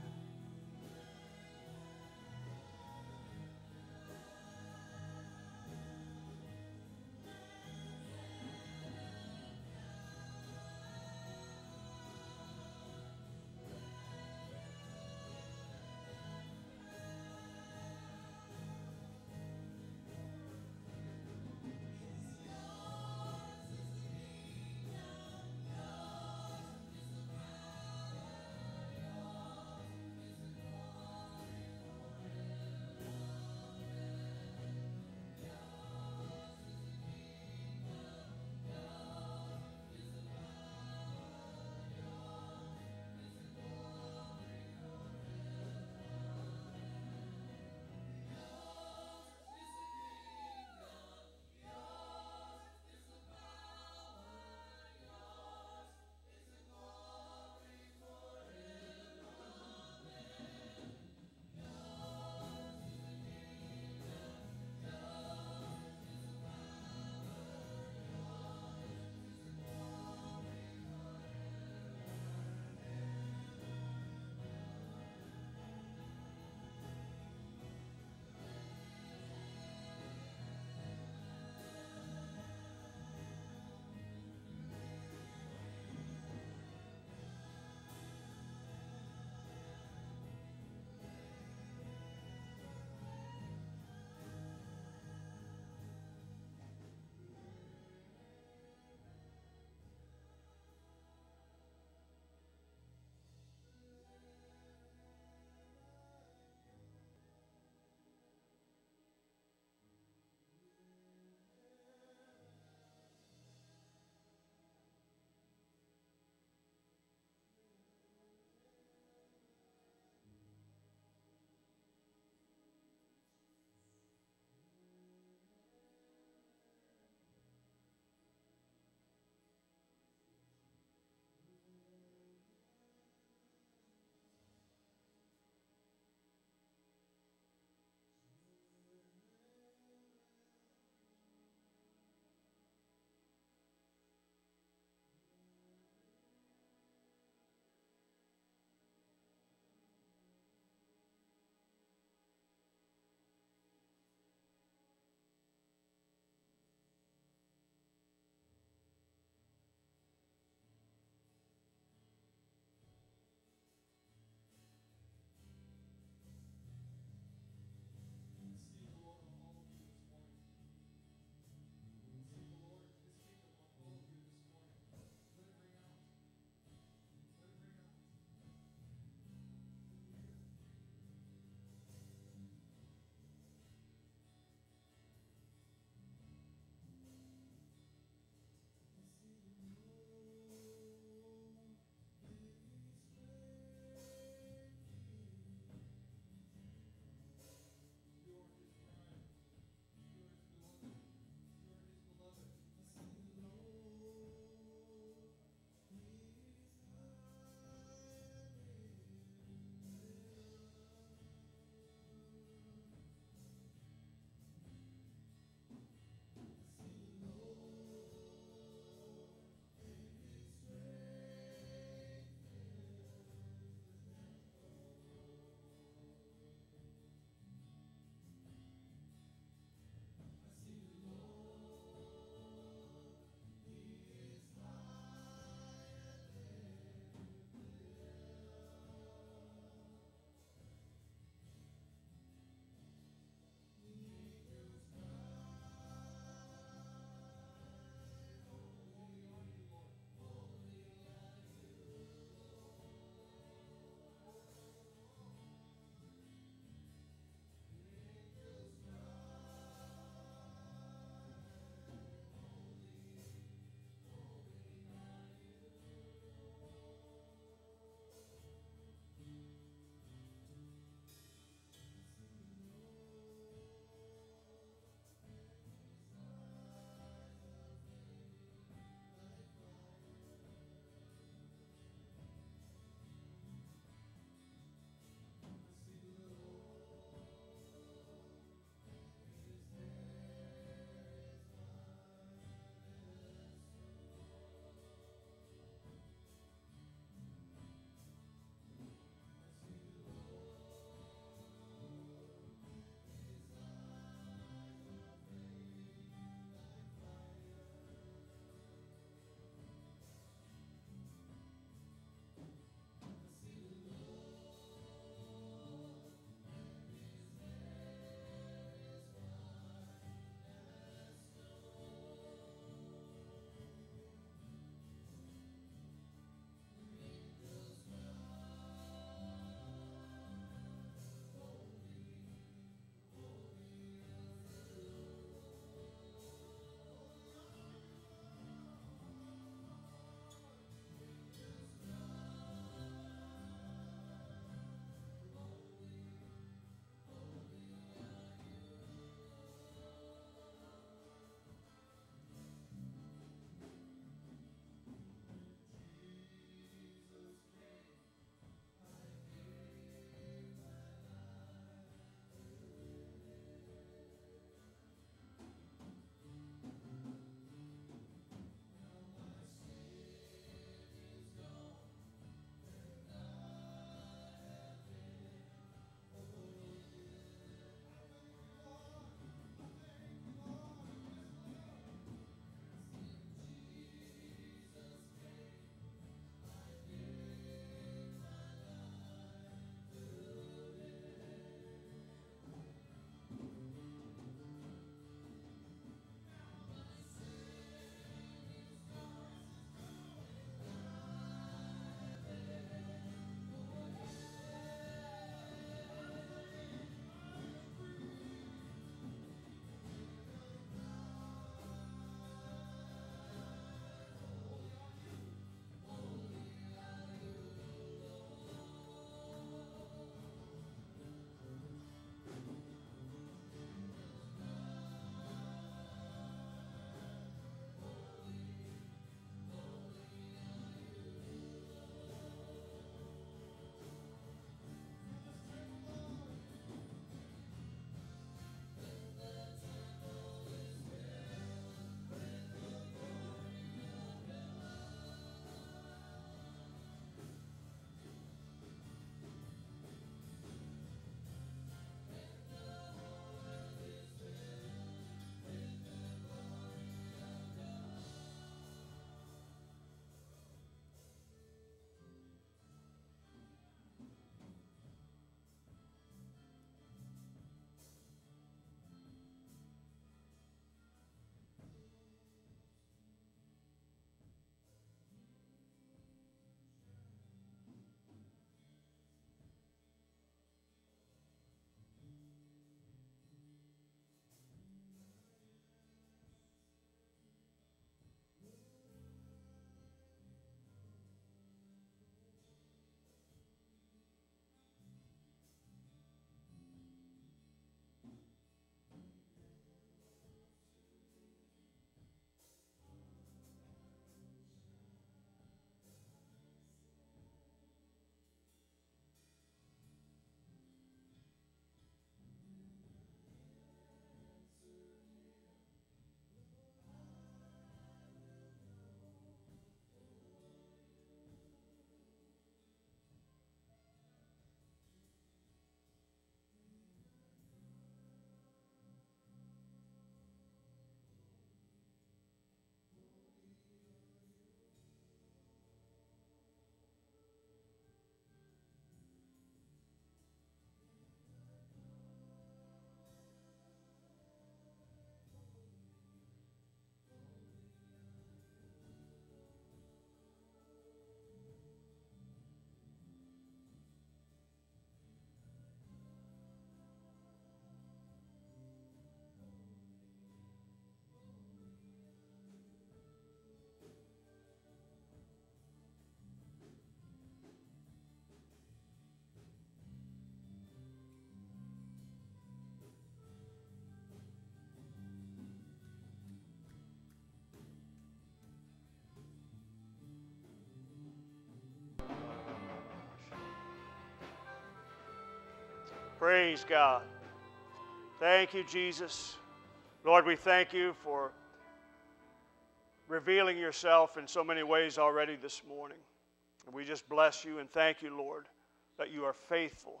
Praise God. Thank you, Jesus. Lord, we thank you for revealing yourself in so many ways already this morning. And we just bless you and thank you, Lord, that you are faithful.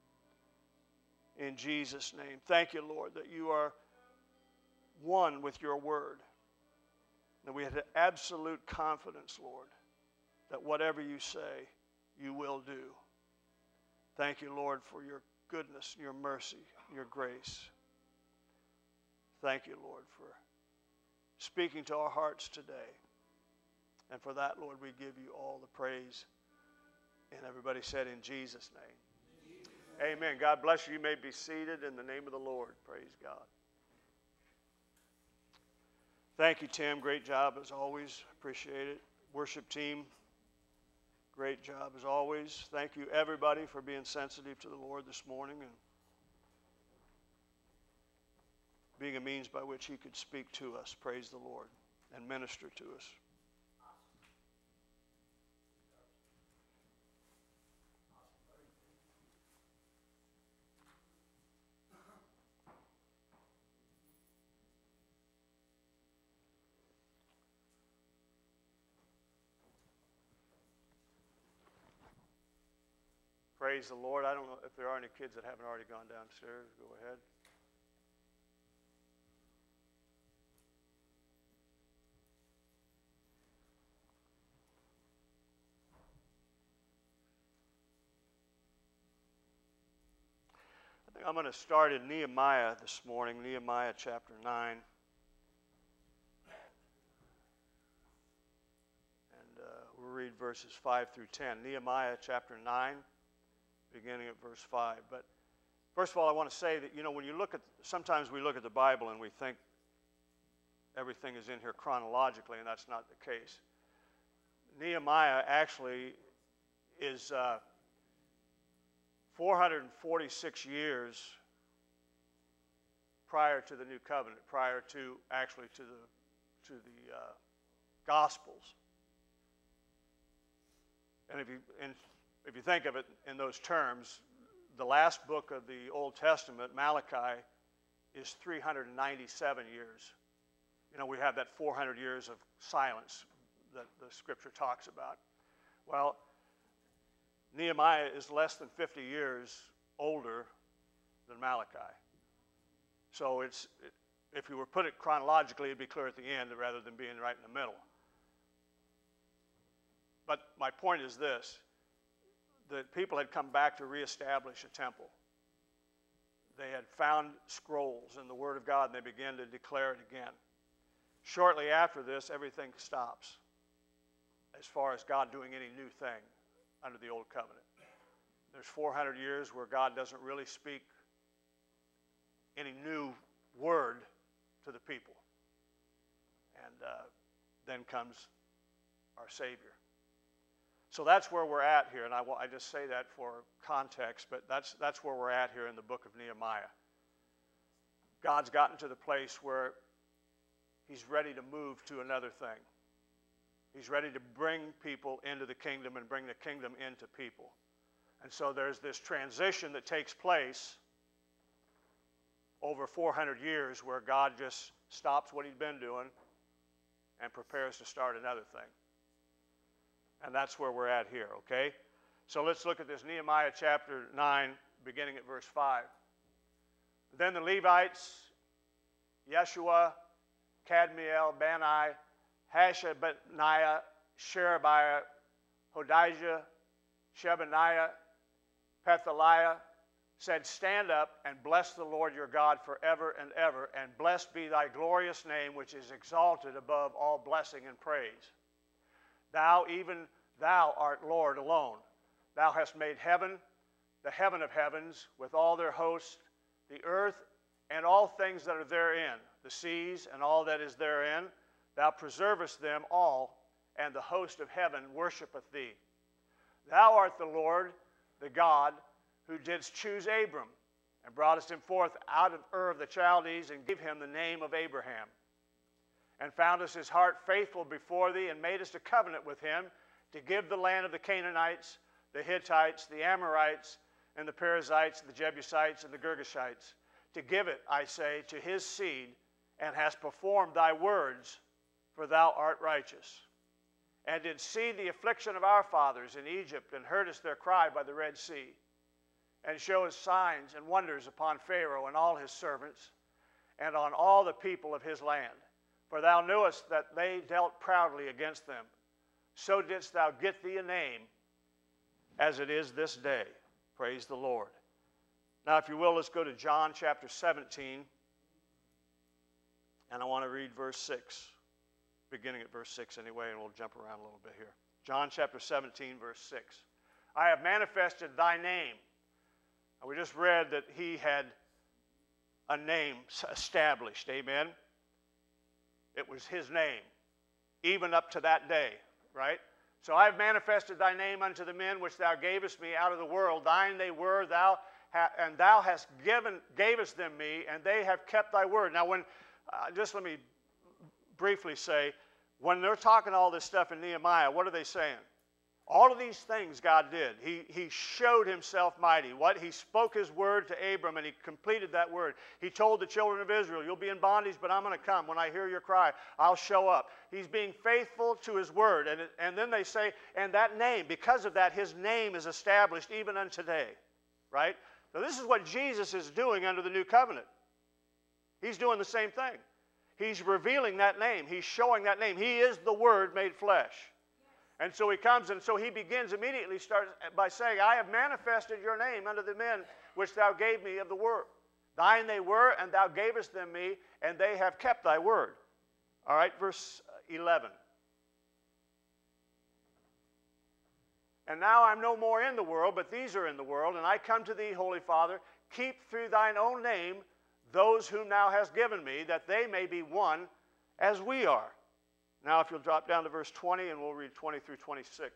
In Jesus' name. Thank you, Lord, that you are one with your word. That we have absolute confidence, Lord, that whatever you say, you will do. Thank you, Lord, for your goodness, your mercy, your grace. Thank you, Lord, for speaking to our hearts today. And for that, Lord, we give you all the praise. And everybody said in Jesus' name. Amen. God bless you. You may be seated in the name of the Lord. Praise God. Thank you, Tim. Great job as always. Appreciate it. Worship team, great job as always. Thank you, everybody, for being sensitive to the Lord this morning and being a means by which he could speak to us. Praise the Lord and minister to us. Praise the Lord. I don't know if there are any kids that haven't already gone downstairs. Go ahead. I think I'm going to start in Nehemiah this morning, Nehemiah chapter 9. And we'll read verses 5 through 10. Nehemiah chapter 9. Beginning at verse 5. But first of all, I want to say that, when you look at, sometimes we look at the Bible and we think everything is in here chronologically, and that's not the case. Nehemiah actually is 446 years prior to the New Covenant, prior to, actually, to the Gospels. And if you think of it in those terms, the last book of the Old Testament, Malachi, is 397 years. We have that 400 years of silence that the Scripture talks about. Well, Nehemiah is less than 50 years older than Malachi. So if you were put it chronologically, it'd be clear at the end rather than being right in the middle. But my point is this. The people had come back to reestablish a temple. They had found scrolls in the Word of God, and they began to declare it again. Shortly after this, everything stops as far as God doing any new thing under the Old Covenant. There's 400 years where God doesn't really speak any new word to the people. And then comes our Savior. So that's where we're at here, and I just say that for context, but that's where we're at here in the book of Nehemiah. God's gotten to the place where he's ready to move to another thing. He's ready to bring people into the kingdom and bring the kingdom into people. And so there's this transition that takes place over 400 years where God just stops what he'd been doing and prepares to start another thing. And that's where we're at here, okay? So let's look at this Nehemiah chapter 9, beginning at verse 5. Then the Levites, Yeshua, Kadmiel, Bani, Hashabniah, Sherebiah, Hodijah, Shebaniah, Pethaliah, said, "Stand up and bless the Lord your God forever and ever, and blessed be thy glorious name, which is exalted above all blessing and praise. Thou, even thou art Lord alone. Thou hast made heaven, the heaven of heavens, with all their hosts, the earth and all things that are therein, the seas and all that is therein. Thou preservest them all, and the host of heaven worshipeth thee. Thou art the Lord, the God, who didst choose Abram, and broughtest him forth out of Ur of the Chaldees, and gave him the name of Abraham. And foundest his heart faithful before thee, and madest a covenant with him, to give the land of the Canaanites, the Hittites, the Amorites, and the Perizzites, the Jebusites, and the Girgashites, to give it, I say, to his seed, and hast performed thy words, for thou art righteous. And did see the affliction of our fathers in Egypt, and heardest their cry by the Red Sea, and showest signs and wonders upon Pharaoh and all his servants, and on all the people of his land. For thou knewest that they dealt proudly against them. So didst thou get thee a name, as it is this day. Praise the Lord. Now, if you will, let's go to John chapter 17. And I want to read verse 6. Beginning at verse 6 anyway, and we'll jump around a little bit here. John chapter 17, verse 6. I have manifested thy name. And we just read that he had a name established. Amen? It was his name, even up to that day, right? So I have manifested thy name unto the men which thou gavest me out of the world. Thine they were, and thou hast gavest them me, and they have kept thy word. Now, when just let me briefly say, when they're talking all this stuff in Nehemiah, what are they saying? All of these things God did. He showed himself mighty. What? He spoke his word to Abram, and he completed that word. He told the children of Israel, you'll be in bondage, but I'm going to come. When I hear your cry, I'll show up. He's being faithful to his word. And then they say, and that name, because of that, his name is established even unto today. Right? So this is what Jesus is doing under the new covenant. He's doing the same thing. He's revealing that name. He's showing that name. He is the Word made flesh. And so he comes, and so he begins immediately starts by saying, I have manifested your name unto the men which thou gave me of the word. Thine they were, and thou gavest them me, and they have kept thy word. All right, verse 11. And now I'm no more in the world, but these are in the world, and I come to thee, Holy Father, keep through thine own name those whom thou hast given me, that they may be one as we are. Now, if you'll drop down to verse 20, and we'll read 20 through 26.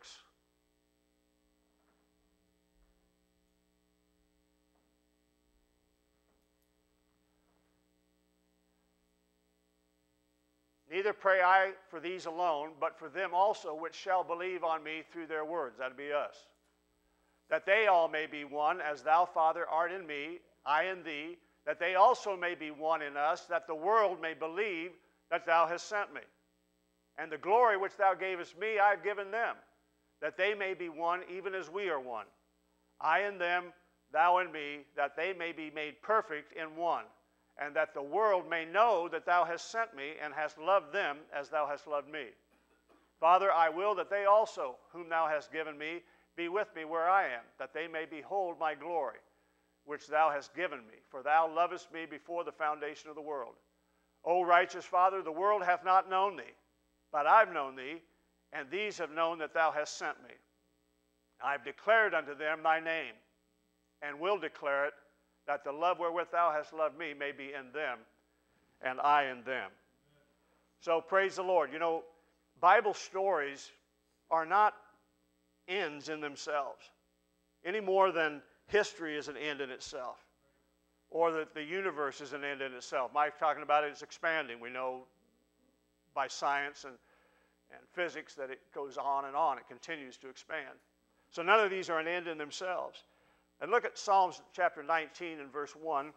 Neither pray I for these alone, but for them also which shall believe on me through their words. That'd be us. That they all may be one, as thou, Father, art in me, I in thee, that they also may be one in us, that the world may believe that thou hast sent me. And the glory which thou gavest me I have given them, that they may be one even as we are one. I in them, thou in me, that they may be made perfect in one, and that the world may know that thou hast sent me and hast loved them as thou hast loved me. Father, I will that they also, whom thou hast given me, be with me where I am, that they may behold my glory, which thou hast given me. For thou lovest me before the foundation of the world. O righteous Father, the world hath not known thee, but I've known thee, and these have known that thou hast sent me. I have declared unto them thy name, and will declare it, that the love wherewith thou hast loved me may be in them, and I in them. So praise the Lord. You know, Bible stories are not ends in themselves, any more than history is an end in itself, or that the universe is an end in itself. Mike's talking about it, it's expanding. We know by science and physics that it goes on, it continues to expand. So none of these are an end in themselves. And look at Psalms chapter 19 and verse 1.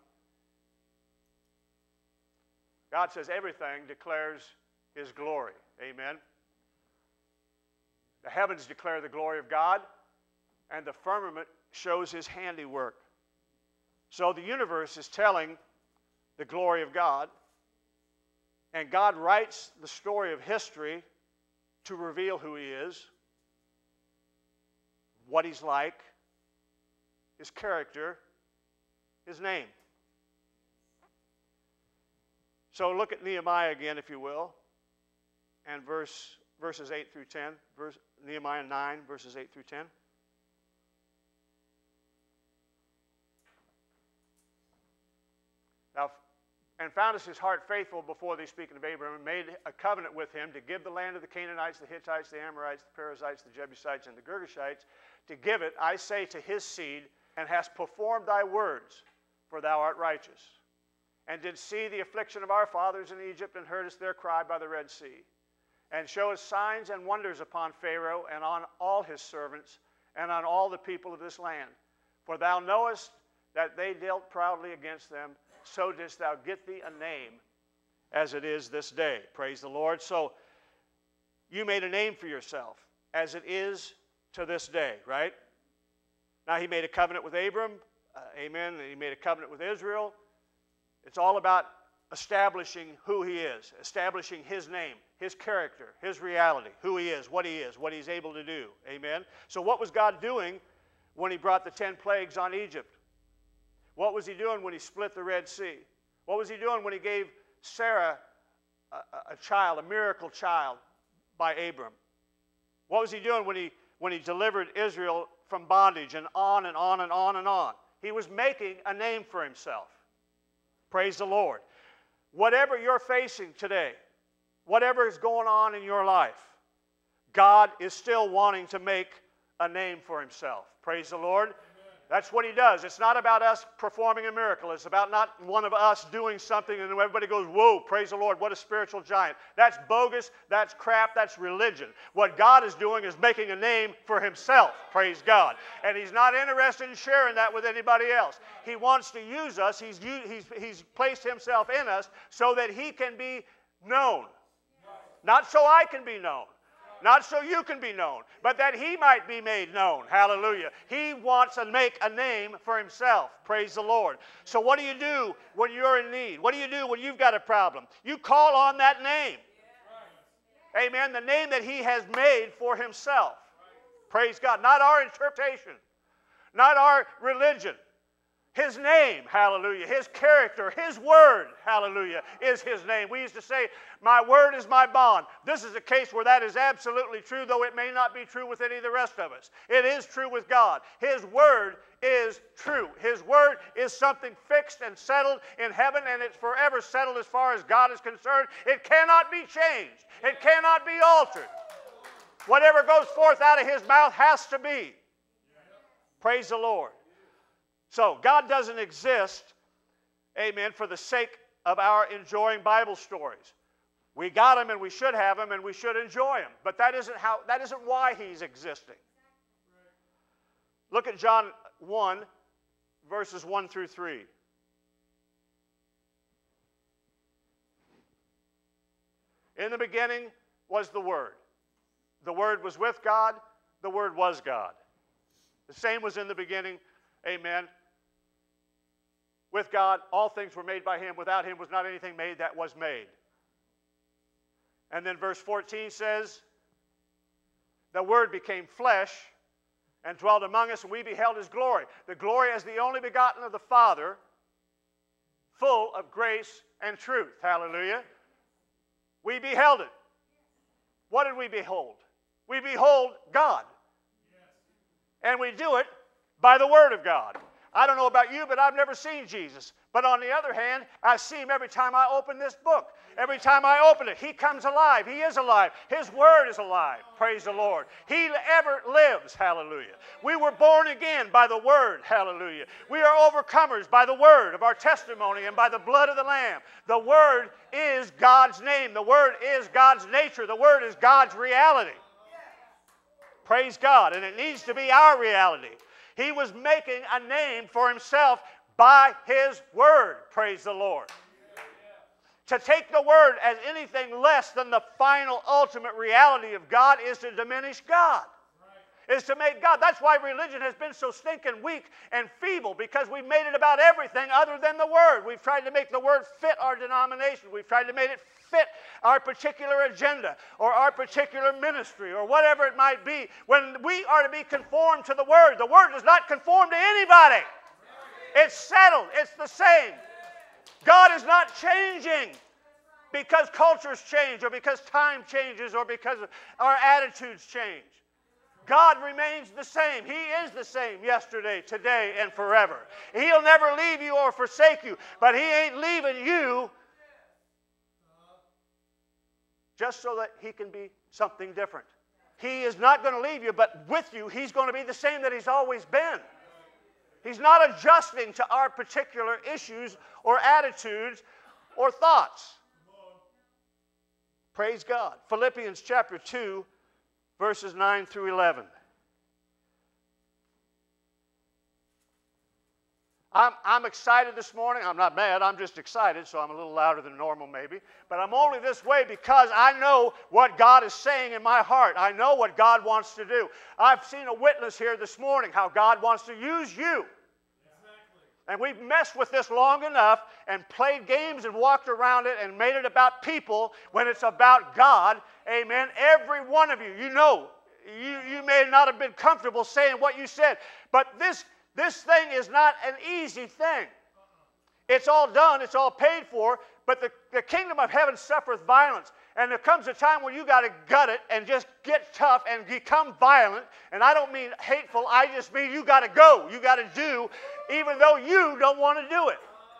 God says everything declares his glory. Amen. The heavens declare the glory of God, and the firmament shows his handiwork. So the universe is telling the glory of God, and God writes the story of history to reveal who he is, what he's like, his character, his name. So look at Nehemiah again, if you will, and verses 8 through 10. Nehemiah 9, verses 8 through 10. Now, and foundest his heart faithful before thee, speaking of Abraham, and made a covenant with him to give the land of the Canaanites, the Hittites, the Amorites, the Perizzites, the Jebusites, and the Girgashites, to give it, I say, to his seed, and hast performed thy words, for thou art righteous. And did see the affliction of our fathers in Egypt, and heardest their cry by the Red Sea. And showest signs and wonders upon Pharaoh, and on all his servants, and on all the people of this land. For thou knowest that they dealt proudly against them, so didst thou get thee a name as it is this day. Praise the Lord. So you made a name for yourself as it is to this day, right? Now he made a covenant with Abram, amen, and he made a covenant with Israel. It's all about establishing who he is, establishing his name, his character, his reality, who he is, what he's able to do, amen. So what was God doing when he brought the 10 plagues on Egypt? What was he doing when he split the Red Sea? What was he doing when he gave Sarah a child, a miracle child by Abram? What was he doing when he delivered Israel from bondage, and on and on and on and on? He was making a name for himself. Praise the Lord. Whatever you're facing today, whatever is going on in your life, God is still wanting to make a name for himself. Praise the Lord. That's what he does. It's not about us performing a miracle. It's about not one of us doing something and everybody goes, whoa, praise the Lord, what a spiritual giant. That's bogus, that's crap, that's religion. What God is doing is making a name for himself, praise God. And he's not interested in sharing that with anybody else. He wants to use us. He's placed himself in us so that he can be known. Not so I can be known. Not so you can be known, but that he might be made known. Hallelujah. He wants to make a name for himself. Praise the Lord. So what do you do when you're in need? What do you do when you've got a problem? You call on that name. Amen. The name that he has made for himself. Praise God. Not our interpretation. Not our religion. His name, hallelujah, his character, his word, hallelujah, is his name. We used to say, my word is my bond. This is a case where that is absolutely true, though it may not be true with any of the rest of us. It is true with God. His word is true. His word is something fixed and settled in heaven, and it's forever settled as far as God is concerned. It cannot be changed. It cannot be altered. Whatever goes forth out of his mouth has to be. Praise the Lord. So, God doesn't exist, amen, for the sake of our enjoying Bible stories. We got them and we should have them and we should enjoy them. But that isn't why he's existing. Look at John 1, verses 1 through 3. In the beginning was the Word. The Word was with God. The Word was God. The same was in the beginning, amen. With God, all things were made by him. Without him was not anything made that was made. And then verse 14 says, the Word became flesh and dwelt among us, and we beheld his glory. The glory as the only begotten of the Father, full of grace and truth. Hallelujah. We beheld it. What did we behold? We behold God. And we do it by the Word of God. I don't know about you, but I've never seen Jesus. But on the other hand, I see him every time I open this book. Every time I open it, he comes alive. He is alive. His word is alive. Praise the Lord. He ever lives. Hallelujah. We were born again by the word. Hallelujah. We are overcomers by the word of our testimony and by the blood of the Lamb. The word is God's name. The word is God's nature. The word is God's reality. Praise God. And it needs to be our reality. He was making a name for himself by his word. Praise the Lord. To take the word as anything less than the final ultimate reality of God is to diminish God. Is to make God. That's why religion has been so stinking weak and feeble, because we've made it about everything other than the word. We've tried to make the word fit our denomination. We've tried to make it fit our particular agenda or our particular ministry or whatever it might be, when we are to be conformed to the word. The word does not conform to anybody. It's settled. It's the same. God is not changing because cultures change or because time changes or because our attitudes change. God remains the same. He is the same yesterday, today, and forever. He'll never leave you or forsake you, but he ain't leaving you just so that he can be something different. He is not going to leave you, but with you, he's going to be the same that he's always been. He's not adjusting to our particular issues or attitudes or thoughts. Praise God. Philippians chapter 2, verses 9 through 11. I'm excited this morning. I'm not mad. I'm just excited, so I'm a little louder than normal maybe. But I'm only this way because I know what God is saying in my heart. I know what God wants to do. I've seen a witness here this morning how God wants to use you. And we've messed with this long enough and played games and walked around it and made it about people when it's about God. Amen. Every one of you, you know, you may not have been comfortable saying what you said, but this thing is not an easy thing. It's all done, it's all paid for, but the kingdom of heaven suffereth violence. And there comes a time when you got to gut it and just get tough and become violent. And I don't mean hateful, I just mean you got to go. You got to do, even though you don't want to do it.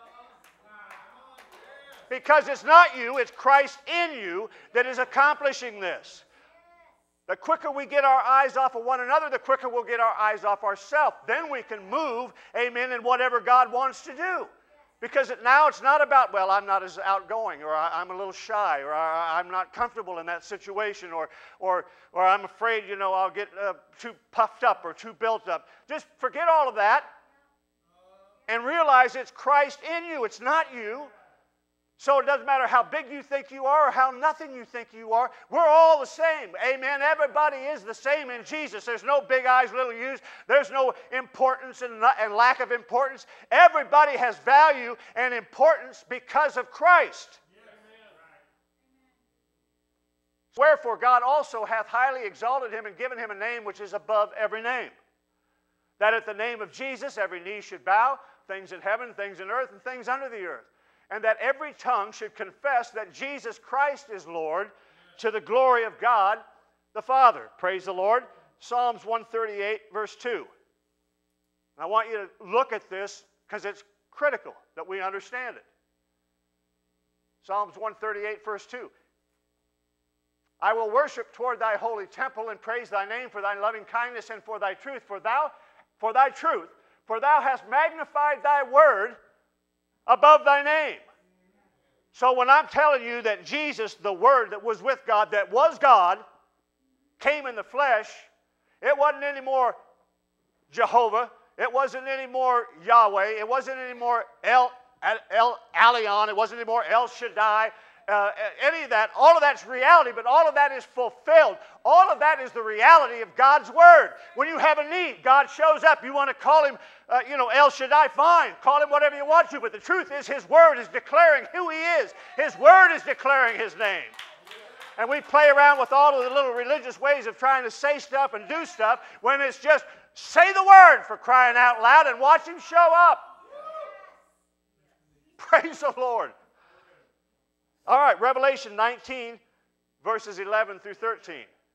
Because it's not you, it's Christ in you that is accomplishing this. The quicker we get our eyes off of one another, the quicker we'll get our eyes off ourselves. Then we can move, amen, in whatever God wants to do. Because now it's not about, well, I'm not as outgoing, or I'm a little shy, or I'm not comfortable in that situation, or I'm afraid, you know, I'll get too puffed up or too built up. Just forget all of that and realize it's Christ in you. It's not you. So it doesn't matter how big you think you are or how nothing you think you are. We're all the same. Amen. Everybody is the same in Jesus. There's no big eyes, little U's. There's no importance and lack of importance. Everybody has value and importance because of Christ. Wherefore God also hath highly exalted him and given him a name which is above every name, that at the name of Jesus every knee should bow, things in heaven, things in earth, and things under the earth. And that every tongue should confess that Jesus Christ is Lord, to the glory of God the Father. Praise the Lord. Psalms 138, verse 2. And I want you to look at this because it's critical that we understand it. Psalms 138, verse 2. I will worship toward thy holy temple and praise thy name for thy loving kindness and for thy truth. For thou hast magnified thy word above thy name. So when I'm telling you that Jesus, the Word that was with God, that was God, came in the flesh, it wasn't any more Jehovah, it wasn't any more Yahweh, it wasn't any more El Elyon, it wasn't any more El Shaddai, any of that. All of that's reality, but all of that is fulfilled. All of that is the reality of God's Word. When you have a need, God shows up. You want to call him, El Shaddai, fine. Call him whatever you want to, but the truth is his Word is declaring who he is. His Word is declaring his name. And we play around with all of the little religious ways of trying to say stuff and do stuff when it's just say the Word, for crying out loud, and watch him show up. Praise the Lord. All right, Revelation 19, verses 11 through 13.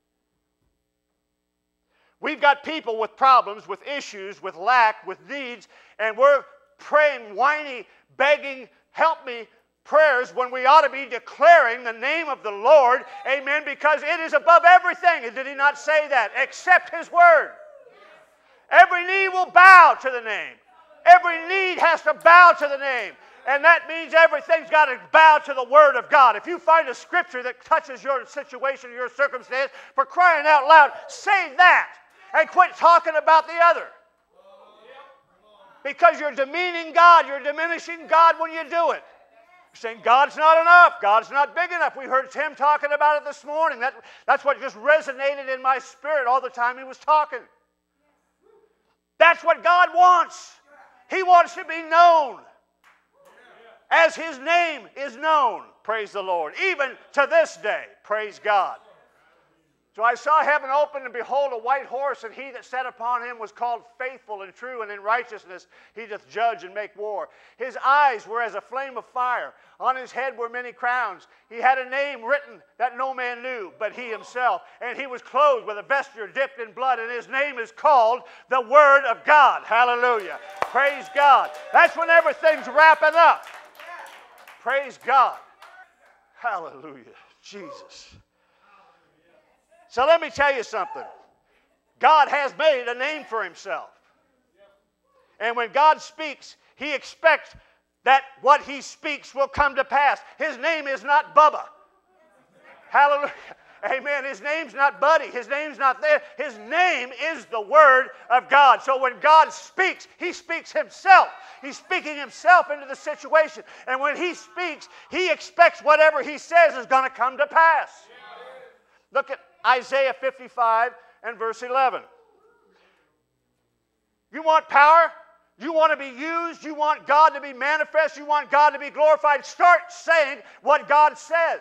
We've got people with problems, with issues, with lack, with needs, and we're praying whiny, begging, help me prayers when we ought to be declaring the name of the Lord, amen, because it is above everything. Did he not say that? Except his word. Every knee will bow to the name. Every need has to bow to the name. And that means everything's got to bow to the Word of God. If you find a scripture that touches your situation or your circumstance, for crying out loud, say that and quit talking about the other. Because you're demeaning God. You're diminishing God when you do it. You're saying God's not enough. God's not big enough. We heard Tim talking about it this morning. That's what just resonated in my spirit all the time he was talking. That's what God wants. He wants to be known as his name is known, praise the Lord, even to this day, praise God. So I saw heaven open, and behold, a white horse, and he that sat upon him was called Faithful and True, and in righteousness he doth judge and make war. His eyes were as a flame of fire. On his head were many crowns. He had a name written that no man knew but he himself. And he was clothed with a vesture dipped in blood, and his name is called the Word of God. Hallelujah. Praise God. That's when everything's wrapping up. Praise God. Hallelujah. Jesus. So let me tell you something. God has made a name for himself. And when God speaks, he expects that what he speaks will come to pass. His name is not Bubba. Hallelujah. Amen. His name's not Buddy. His name's not there. His name is the Word of God. So when God speaks, He speaks Himself. He's speaking Himself into the situation. And when He speaks, He expects whatever He says is going to come to pass. Look at Isaiah 55 and verse 11. You want power? You want to be used? You want God to be manifest? You want God to be glorified? Start saying what God says.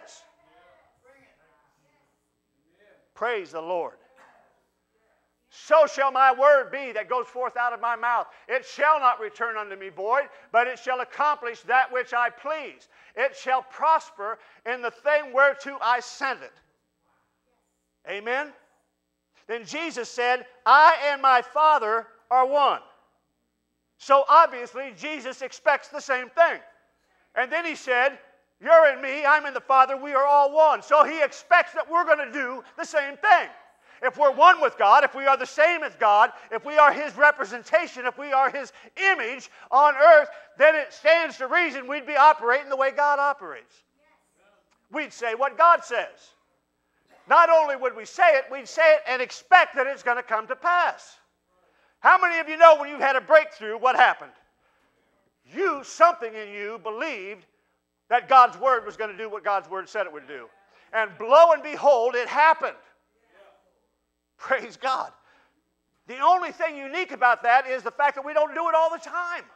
Praise the Lord. So shall my word be that goes forth out of my mouth. It shall not return unto me void, but it shall accomplish that which I please. It shall prosper in the thing whereto I sent it. Amen? Then Jesus said, I and my Father are one. So obviously, Jesus expects the same thing. And then He said, you're in me, I'm in the Father, we are all one. So He expects that we're going to do the same thing. If we're one with God, if we are the same as God, if we are His representation, if we are His image on earth, then it stands to reason we'd be operating the way God operates. We'd say what God says. Not only would we say it, we'd say it and expect that it's going to come to pass. How many of you know when you've had a breakthrough, what happened? Something in you believed that God's Word was going to do what God's Word said it would do. And lo and behold, it happened. Praise God. The only thing unique about that is the fact that we don't do it all the time.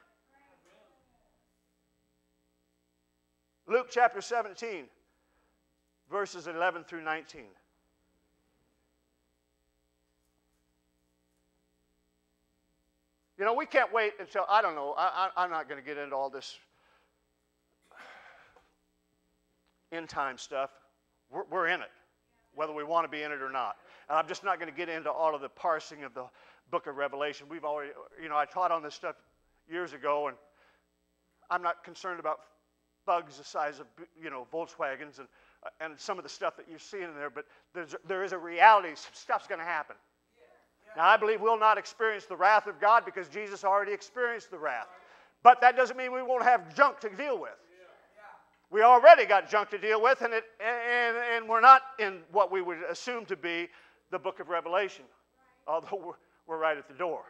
Luke chapter 17, verses 11 through 19. You know, we can't wait until, I don't know, I'm not going to get into all this end time stuff. We're in it, whether we want to be in it or not. And I'm just not going to get into all of the parsing of the book of Revelation. We've already, I taught on this stuff years ago, and I'm not concerned about bugs the size of, Volkswagens and some of the stuff that you're seeing in there, but there is a reality. Some stuff's going to happen. Now, I believe we'll not experience the wrath of God because Jesus already experienced the wrath. But that doesn't mean we won't have junk to deal with. We already got junk to deal with, and we're not in what we would assume to be the book of Revelation, although we're right at the door.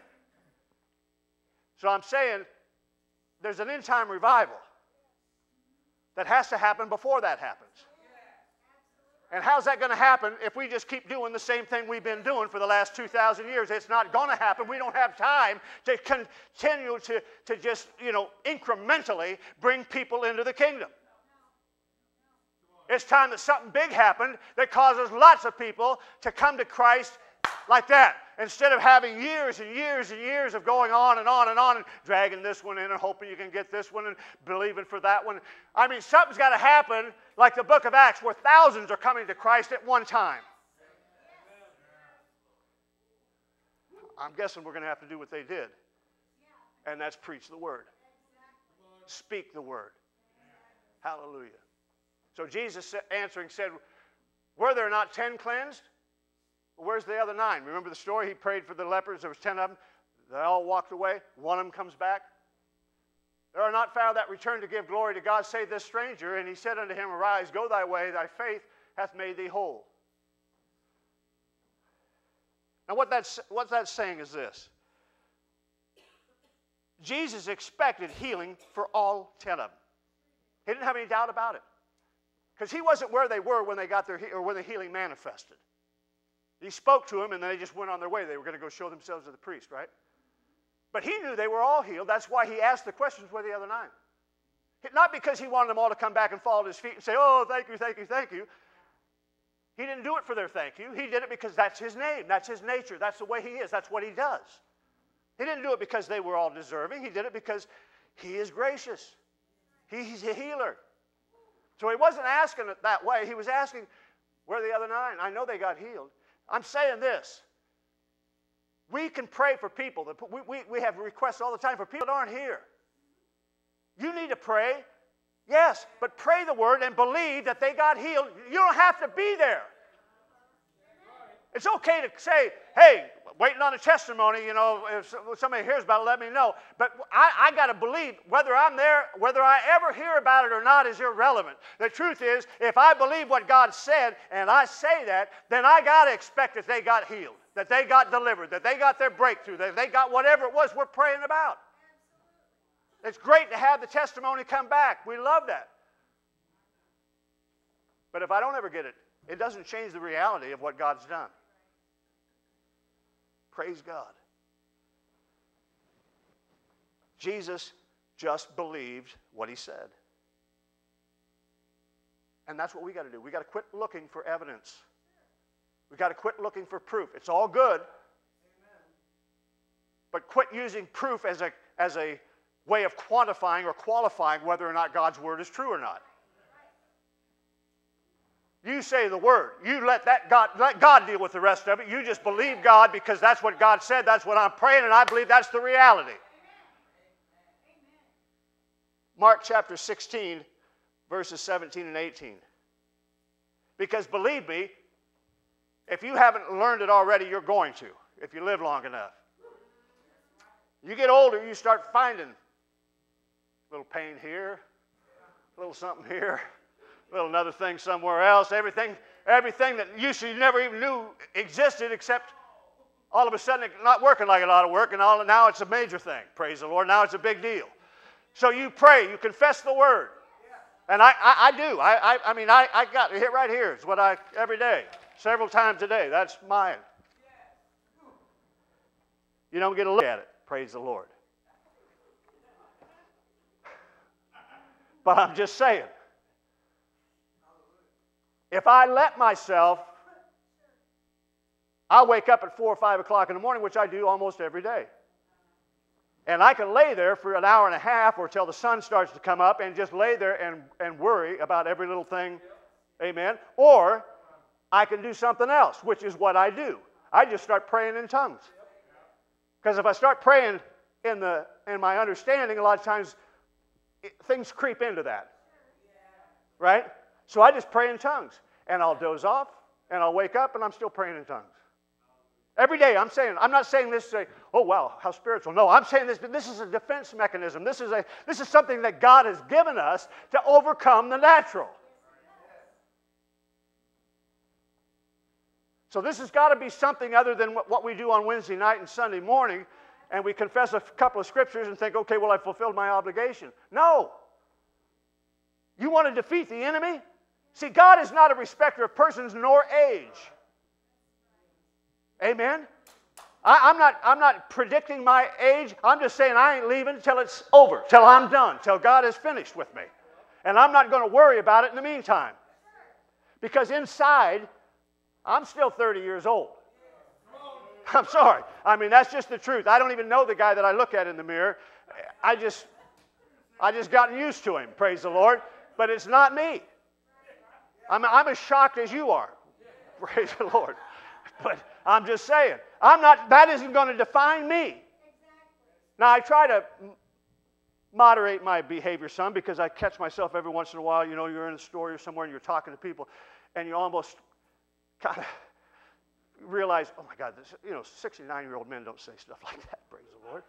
So I'm saying there's an end-time revival that has to happen before that happens. And how's that going to happen if we just keep doing the same thing we've been doing for the last 2,000 years? It's not going to happen. We don't have time to continue to just, incrementally bring people into the kingdom. It's time that something big happened that causes lots of people to come to Christ like that. Instead of having years and years and years of going on and on and on and dragging this one in and hoping you can get this one and believing for that one. I mean, something's got to happen like the book of Acts where thousands are coming to Christ at one time. I'm guessing we're going to have to do what they did. And that's preach the word. Speak the word. Hallelujah. So Jesus answering said, were there not 10 cleansed? Where's the other 9? Remember the story? He prayed for the lepers. There was 10 of them. They all walked away. One of them comes back. There are not found that return to give glory to God, save this stranger. And he said unto him, arise, go thy way. Thy faith hath made thee whole. Now what that's saying is this. Jesus expected healing for all 10 of them. He didn't have any doubt about it. Because he wasn't where they were when they got or when the healing manifested. He spoke to them, and then they just went on their way. They were going to go show themselves to the priest, right? But he knew they were all healed. That's why he asked the questions, where are the other 9? Not because he wanted them all to come back and fall at his feet and say, oh, thank you, thank you, thank you. He didn't do it for their thank you. He did it because that's his name. That's his nature. That's the way he is. That's what he does. He didn't do it because they were all deserving. He did it because he is gracious. He's a healer. So he wasn't asking it that way. He was asking, where are the other 9? I know they got healed. I'm saying this. We can pray for people. We have requests all the time for people that aren't here. You need to pray, yes, but pray the word and believe that they got healed. You don't have to be there. It's okay to say, hey, waiting on a testimony, you know, if somebody hears about it, let me know. But I got to believe, whether I'm there, whether I ever hear about it or not is irrelevant. The truth is, if I believe what God said and I say that, then I got to expect that they got healed, that they got delivered, that they got their breakthrough, that they got whatever it was we're praying about. It's great to have the testimony come back. We love that. But if I don't ever get it, it doesn't change the reality of what God's done. Praise God. Jesus just believed what he said. And that's what we got to do. We got to quit looking for evidence. We got to quit looking for proof. It's all good. But quit using proof as a way of quantifying or qualifying whether or not God's word is true or not. You say the word. You let God deal with the rest of it. You just believe God because that's what God said. That's what I'm praying, and I believe that's the reality. Mark chapter 16, verses 17 and 18. Because believe me, if you haven't learned it already, you're going to, if you live long enough. You get older, you start finding a little pain here, a little something here, a little another thing somewhere else, everything that you never even knew existed, except all of a sudden it's not working like it ought to work, and now it's a major thing. Praise the Lord. Now it's a big deal. So you pray, you confess the word. And I do. I mean, I got it right here. It's what every day, several times a day. That's mine. You don't get to look at it. Praise the Lord. But I'm just saying, if I let myself, I'll wake up at 4 or 5 o'clock in the morning, which I do almost every day. And I can lay there for an hour and a half or till the sun starts to come up and just lay there and worry about every little thing. Amen. Or I can do something else, which is what I do. I just start praying in tongues. Because if I start praying in my understanding, a lot of times things creep into that. Right? So I just pray in tongues. And I'll doze off, and I'll wake up, and I'm still praying in tongues. Every day I'm not saying this to say, oh, wow, how spiritual. No, I'm saying this is a defense mechanism. This is something that God has given us to overcome the natural. So this has got to be something other than what we do on Wednesday night and Sunday morning, and we confess a couple of scriptures and think, okay, well, I fulfilled my obligation. No. You want to defeat the enemy? See, God is not a respecter of persons nor age. Amen? I'm not predicting my age. I'm just saying I ain't leaving till it's over, till I'm done, till God is finished with me. And I'm not going to worry about it in the meantime. Because inside, I'm still 30 years old. I'm sorry. I mean, that's just the truth. I don't even know the guy that I look at in the mirror. I just gotten used to him, praise the Lord. But it's not me. I'm as shocked as you are. Praise the Lord. But I'm just saying, that isn't going to define me. Now, I try to moderate my behavior some because I catch myself every once in a while. You know, you're in a store or somewhere and you're talking to people and you almost kind of realize, oh my God, 69-year-old men don't say stuff like that. Praise the Lord.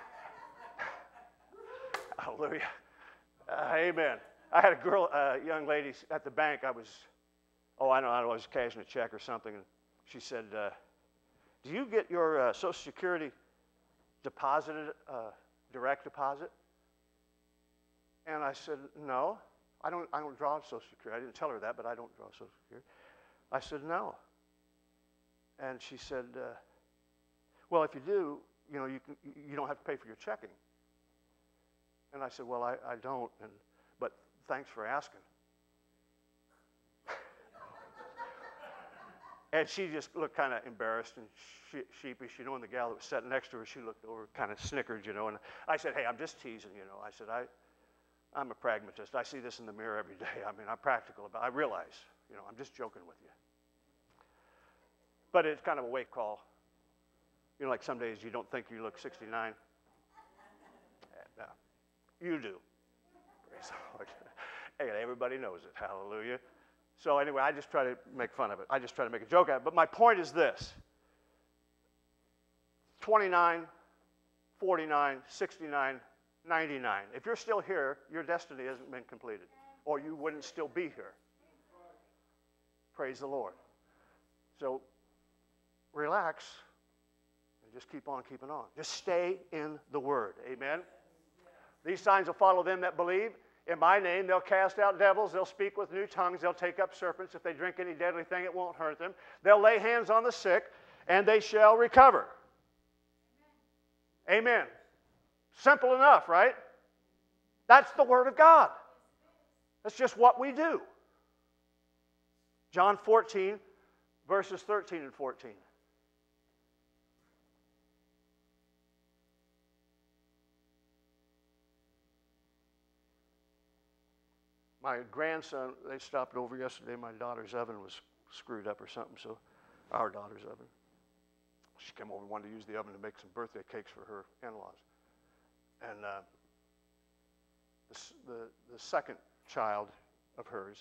Hallelujah. Amen. I had a young lady at the bank. I was cashing a check or something, and she said, do you get your Social Security deposited, direct deposit? And I said, no, I don't draw Social Security. I didn't tell her that, but I don't draw Social Security. I said, no. And she said, well, if you do, you don't have to pay for your checking. And I said, well, I don't, but thanks for asking. And she just looked kind of embarrassed and sheepish, and the gal that was sitting next to her, she looked over, kind of snickered, and I said, hey, I'm just teasing, I said, I'm a pragmatist. I see this in the mirror every day. I mean, I'm practical about it. I realize, I'm just joking with you. But it's kind of a wake call. Like some days you don't think you look 69. No, you do. Praise the Lord. Hey, everybody knows it. Hallelujah. So anyway, I just try to make fun of it. I just try to make a joke out of it. But my point is this. 29, 49, 69, 99. If you're still here, your destiny hasn't been completed, or you wouldn't still be here. Praise the Lord. So relax and just keep on keeping on. Just stay in the Word. Amen? These signs will follow them that believe. In my name, they'll cast out devils. They'll speak with new tongues. They'll take up serpents. If they drink any deadly thing, it won't hurt them. They'll lay hands on the sick, and they shall recover. Amen. Simple enough, right? That's the Word of God. That's just what we do. John 14, verses 13 and 14. My grandson, they stopped over yesterday. My daughter's oven was screwed up or something, so our daughter's oven. She came over and wanted to use the oven to make some birthday cakes for her in-laws. And the second child of hers,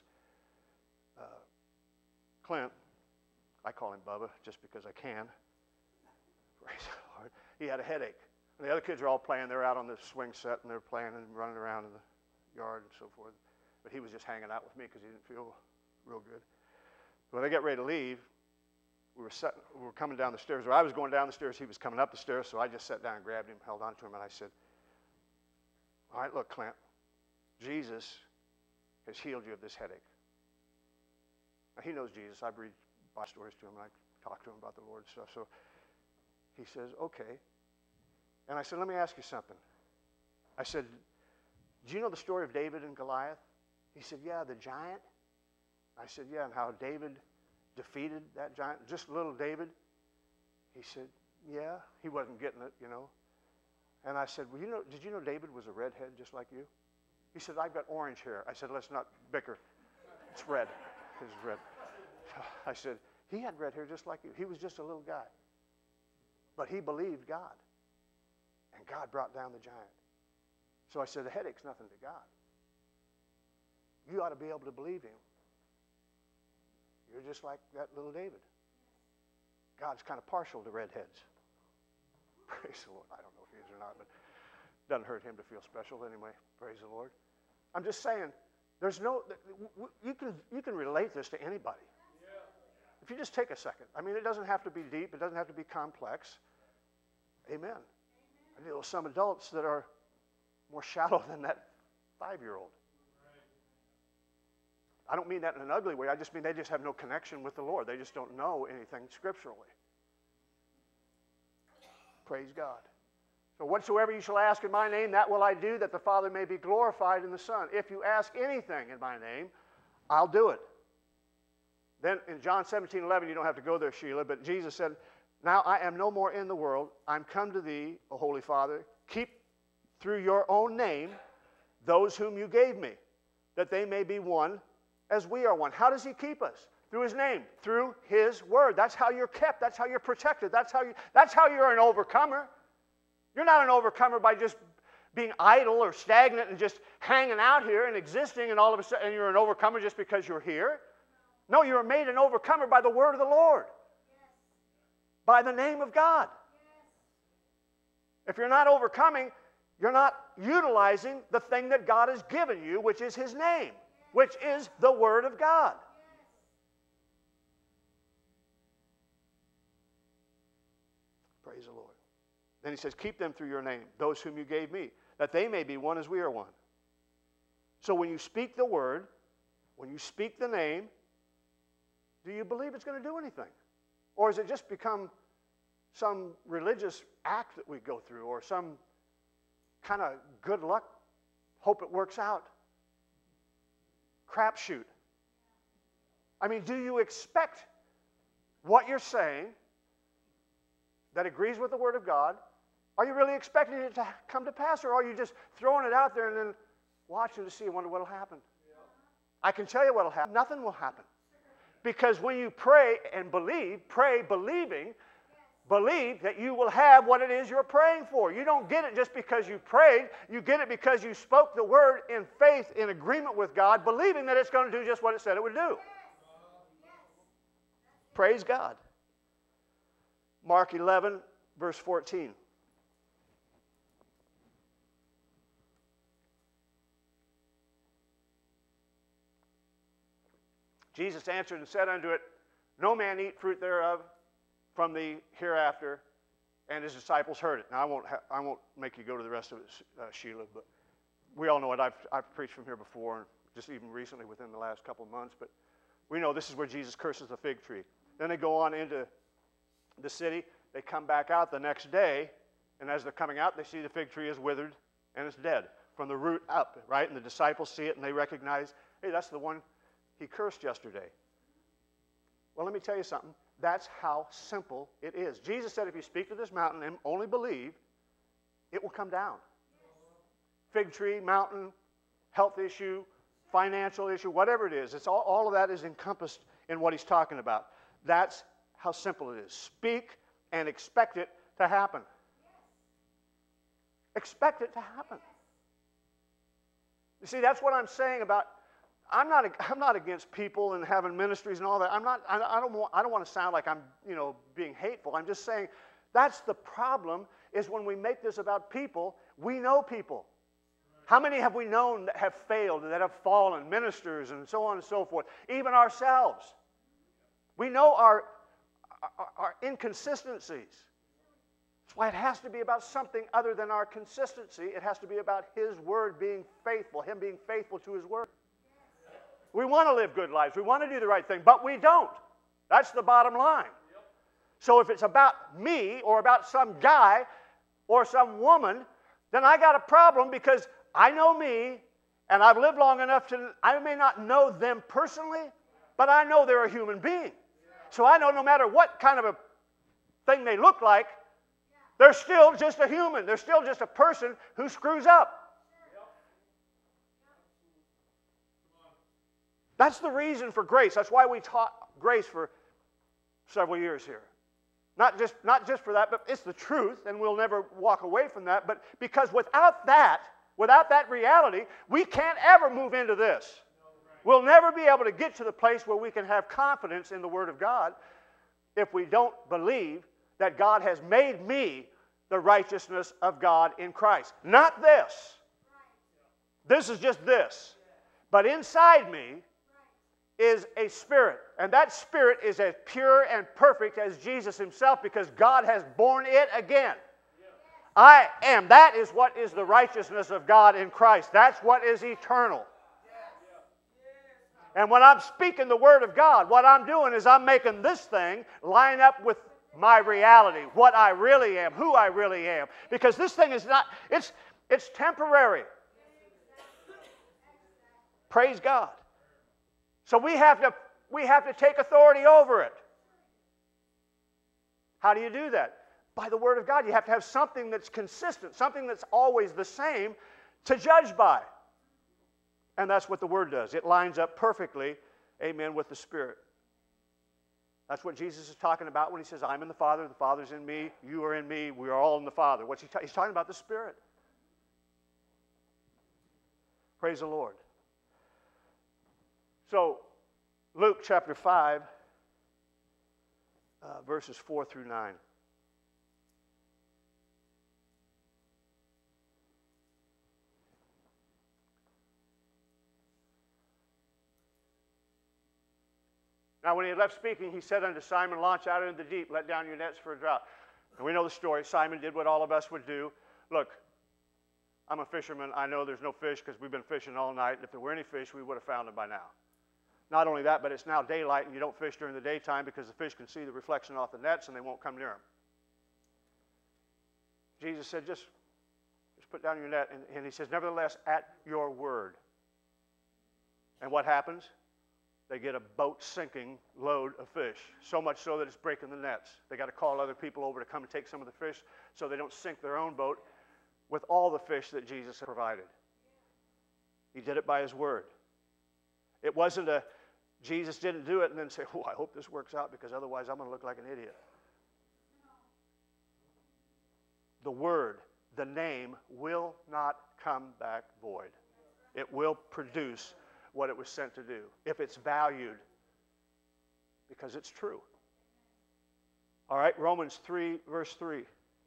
Clint, I call him Bubba just because I can. Praise the Lord. He had a headache. And the other kids are all playing. They're out on the swing set and they're playing and running around in the yard and so forth. But he was just hanging out with me because he didn't feel real good. When they got ready to leave, we were coming down the stairs. Or I was going down the stairs. He was coming up the stairs. So I just sat down and grabbed him, held on to him, and I said, all right, look, Clint, Jesus has healed you of this headache. Now, he knows Jesus. I read Bible stories to him, and I talk to him about the Lord and stuff. So he says, okay. And I said, let me ask you something. I said, do you know the story of David and Goliath? He said, yeah, the giant. I said, yeah, and how David defeated that giant, just little David. He said, yeah. He wasn't getting it, you know. And I said, well, did you know David was a redhead just like you? He said, I've got orange hair. I said, let's not bicker. It's red. It's red. I said, he had red hair just like you. He was just a little guy. But he believed God. And God brought down the giant. So I said, the headache's nothing to God. You ought to be able to believe him. You're just like that little David. God's kind of partial to redheads. Praise the Lord. I don't know if he is or not, but it doesn't hurt him to feel special anyway. Praise the Lord. I'm just saying, there's no, you can relate this to anybody. If you just take a second. I mean, it doesn't have to be deep. It doesn't have to be complex. Amen. I know some adults that are more shallow than that 5-year-old. I don't mean that in an ugly way. I just mean they just have no connection with the Lord. They just don't know anything scripturally. Praise God. So whatsoever you shall ask in my name, that will I do, that the Father may be glorified in the Son. If you ask anything in my name, I'll do it. Then in John 17:11, you don't have to go there, Sheila, but Jesus said, now I am no more in the world. I'm come to thee, O Holy Father. Keep through your own name those whom you gave me, that they may be one as we are one. How does he keep us? Through his name, through his word. That's how you're kept. That's how you're protected. That's how you're an overcomer. You're not an overcomer by just being idle or stagnant and just hanging out here and existing and all of a sudden you're an overcomer just because you're here. No, you're made an overcomer by the word of the Lord. Yes. By the name of God. Yes. If you're not overcoming, you're not utilizing the thing that God has given you, which is his name, which is the word of God. Praise the Lord. Then he says, keep them through your name, those whom you gave me, that they may be one as we are one. So when you speak the word, when you speak the name, do you believe it's going to do anything? Or has it just become some religious act that we go through, or some kind of good luck, hope it works out crapshoot? I mean, do you expect what you're saying that agrees with the Word of God? Are you really expecting it to come to pass, or are you just throwing it out there and then watching to see and wonder what will happen? I can tell you what will happen. Nothing will happen. Because when you pray and believe, pray believing, believe that you will have what it is you're praying for. You don't get it just because you prayed. You get it because you spoke the word in faith, in agreement with God, believing that it's going to do just what it said it would do. Praise God. Mark 11, verse 14. Jesus answered and said unto it, No man eat fruit thereof from the hereafter. And his disciples heard it. Now, I won't make you go to the rest of it, Sheila, but we all know it. I've preached from here before, and just even recently within the last couple of months. But we know this is where Jesus curses the fig tree. Then they go on into the city. They come back out the next day, and as they're coming out, they see the fig tree is withered and it's dead from the root up, right? And the disciples see it, and they recognize, hey, that's the one he cursed yesterday. Well, let me tell you something. That's how simple it is. Jesus said if you speak to this mountain and only believe, it will come down. Fig tree, mountain, health issue, financial issue, whatever it is. It's all of that is encompassed in what he's talking about. That's how simple it is. Speak and expect it to happen. Expect it to happen. You see, that's what I'm saying about I'm not against people and having ministries and all that. I don't want to sound like I'm, being hateful. I'm just saying that's the problem is when we make this about people, we know people. How many have we known that have failed, that have fallen, ministers and so on and so forth, even ourselves? We know our inconsistencies. That's why it has to be about something other than our consistency. It has to be about His Word being faithful, Him being faithful to His Word. We want to live good lives. We want to do the right thing, but we don't. That's the bottom line. So if it's about me or about some guy or some woman, then I got a problem because I know me and I've lived long enough to, I may not know them personally, but I know they're a human being. So I know no matter what kind of a thing they look like, they're still just a human. They're still just a person who screws up. That's the reason for grace. That's why we taught grace for several years here. Not just for that, but it's the truth, and we'll never walk away from that. But because without that reality, we can't ever move into this. We'll never be able to get to the place where we can have confidence in the Word of God if we don't believe that God has made me the righteousness of God in Christ. Not this. This is just this. But inside me is a spirit. And that spirit is as pure and perfect as Jesus Himself because God has born it again. I am. That is what is the righteousness of God in Christ. That's what is eternal. And when I'm speaking the Word of God, what I'm doing is I'm making this thing line up with my reality, what I really am, who I really am. Because this thing is not, it's temporary. Praise God. So we have to take authority over it. How do you do that? By the Word of God. You have to have something that's consistent, something that's always the same to judge by. And that's what the Word does. It lines up perfectly, amen, with the Spirit. That's what Jesus is talking about when He says, I'm in the Father, the Father's in me, you are in me, we are all in the Father. He's talking about the Spirit. Praise the Lord. So, Luke chapter 5, verses 4 through 9. Now, when he had left speaking, he said unto Simon, Launch out into the deep, let down your nets for a draught. And we know the story. Simon did what all of us would do. Look, I'm a fisherman. I know there's no fish because we've been fishing all night. If there were any fish, we would have found them by now. Not only that, but it's now daylight, and you don't fish during the daytime because the fish can see the reflection off the nets, and they won't come near them. Jesus said, just put down your net. And He says, nevertheless, at your word. And what happens? They get a boat-sinking load of fish, so much so that it's breaking the nets. They got to call other people over to come and take some of the fish so they don't sink their own boat with all the fish that Jesus provided. He did it by His word. It wasn't Jesus didn't do it and then say, oh, I hope this works out because otherwise I'm going to look like an idiot. The word, the name, will not come back void. It will produce what it was sent to do, if it's valued, because it's true. All right, Romans 3, verse 3.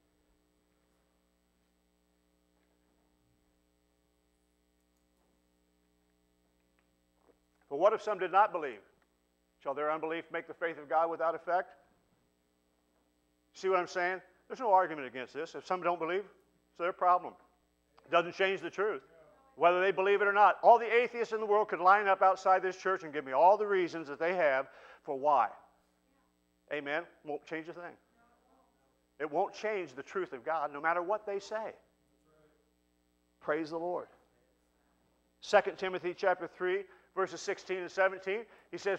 For what if some did not believe? Shall their unbelief make the faith of God without effect? See what I'm saying? There's no argument against this. If some don't believe, it's their problem. It doesn't change the truth, whether they believe it or not. All the atheists in the world could line up outside this church and give me all the reasons that they have for why. Amen? Won't change a thing. It won't change the truth of God no matter what they say. Praise the Lord. 2 Timothy chapter 3, verses 16 and 17, he says,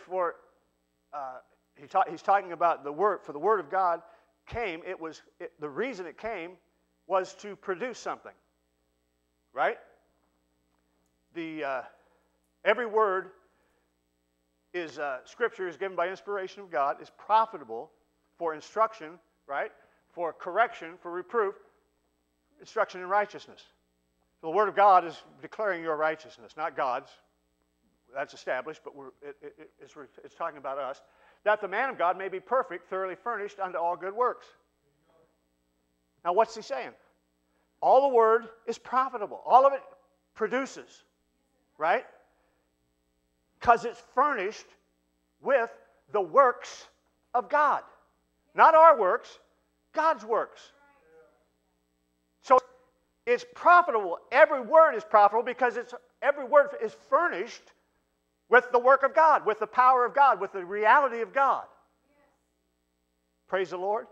he's talking about the word, for the word of God came, the reason it came was to produce something. Right? Every word is, Scripture is given by inspiration of God, is profitable for instruction, right? For correction, for reproof, instruction in righteousness. So the Word of God is declaring your righteousness, not God's. That's established, but it's talking about us. That the man of God may be perfect, thoroughly furnished unto all good works. Now what's he saying? All the Word is profitable. All of it produces, right? Because it's furnished with the works of God. Not our works, God's works. So it's profitable. Every word is profitable because every word is furnished with the work of God, with the power of God, with the reality of God. Praise the Lord.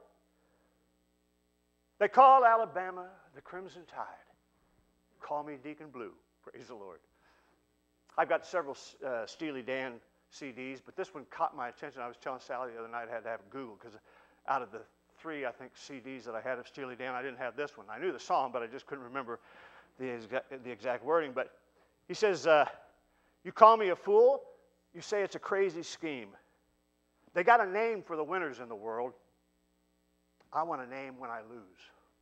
They call Alabama the Crimson Tide. Call me Deacon Blue. Praise the Lord. I've got several Steely Dan CDs, but this one caught my attention. I was telling Sally the other night I had to have Google because out of the 3, I think, CDs that I had of Steely Dan, I didn't have this one. I knew the song, but I just couldn't remember the exact wording. But he says, you call me a fool, you say it's a crazy scheme. They got a name for the winners in the world. I want a name when I lose.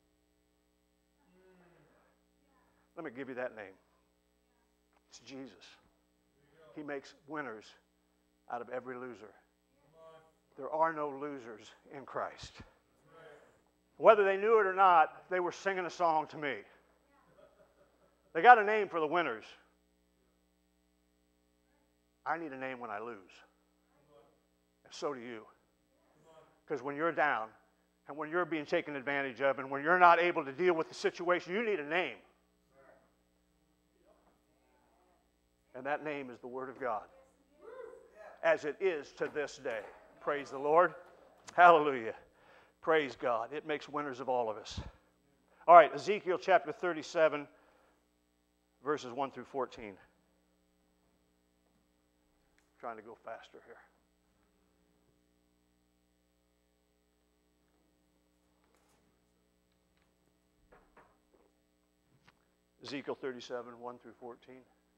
Let me give you that name. It's Jesus. He makes winners out of every loser. There are no losers in Christ. Whether they knew it or not, they were singing a song to me. They got a name for the winners. I need a name when I lose. And so do you. Because when you're down, and when you're being taken advantage of, and when you're not able to deal with the situation, you need a name. And that name is the Word of God. As it is to this day. Praise the Lord. Hallelujah. Praise God. It makes winners of all of us. All right, Ezekiel chapter 37, verses 1 through 14. Trying to go faster here. Ezekiel 37, 1 through 14.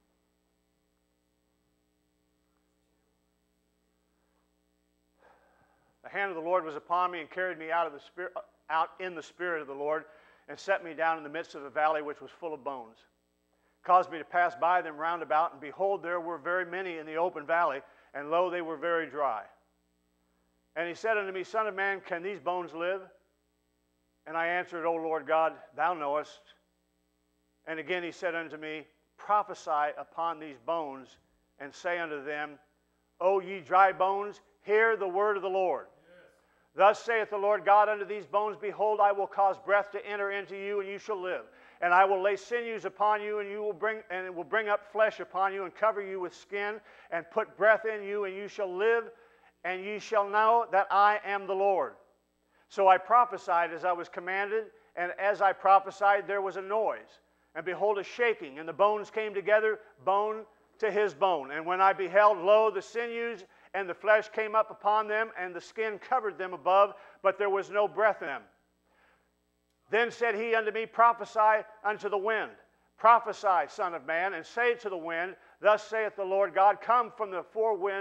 The hand of the Lord was upon me and carried me out in the spirit of the Lord and set me down in the midst of a valley which was full of bones. Caused me to pass by them round about, and behold, there were very many in the open valley, and lo, they were very dry. And he said unto me, Son of man, can these bones live? And I answered, O Lord God, thou knowest. And again he said unto me, Prophesy upon these bones, and say unto them, O ye dry bones, hear the word of the Lord. Thus saith the Lord God unto these bones, Behold, I will cause breath to enter into you, and you shall live. And I will lay sinews upon you, and it will bring up flesh upon you, and cover you with skin, and put breath in you, and you shall live, and ye shall know that I am the Lord. So I prophesied as I was commanded, and as I prophesied, there was a noise. And behold, a shaking, and the bones came together, bone to his bone. And when I beheld, lo, the sinews and the flesh came up upon them, and the skin covered them above, but there was no breath in them. Then said he unto me, Prophesy unto the wind. Prophesy, Son of man, and say to the wind, Thus saith the Lord God, Come from the four winds,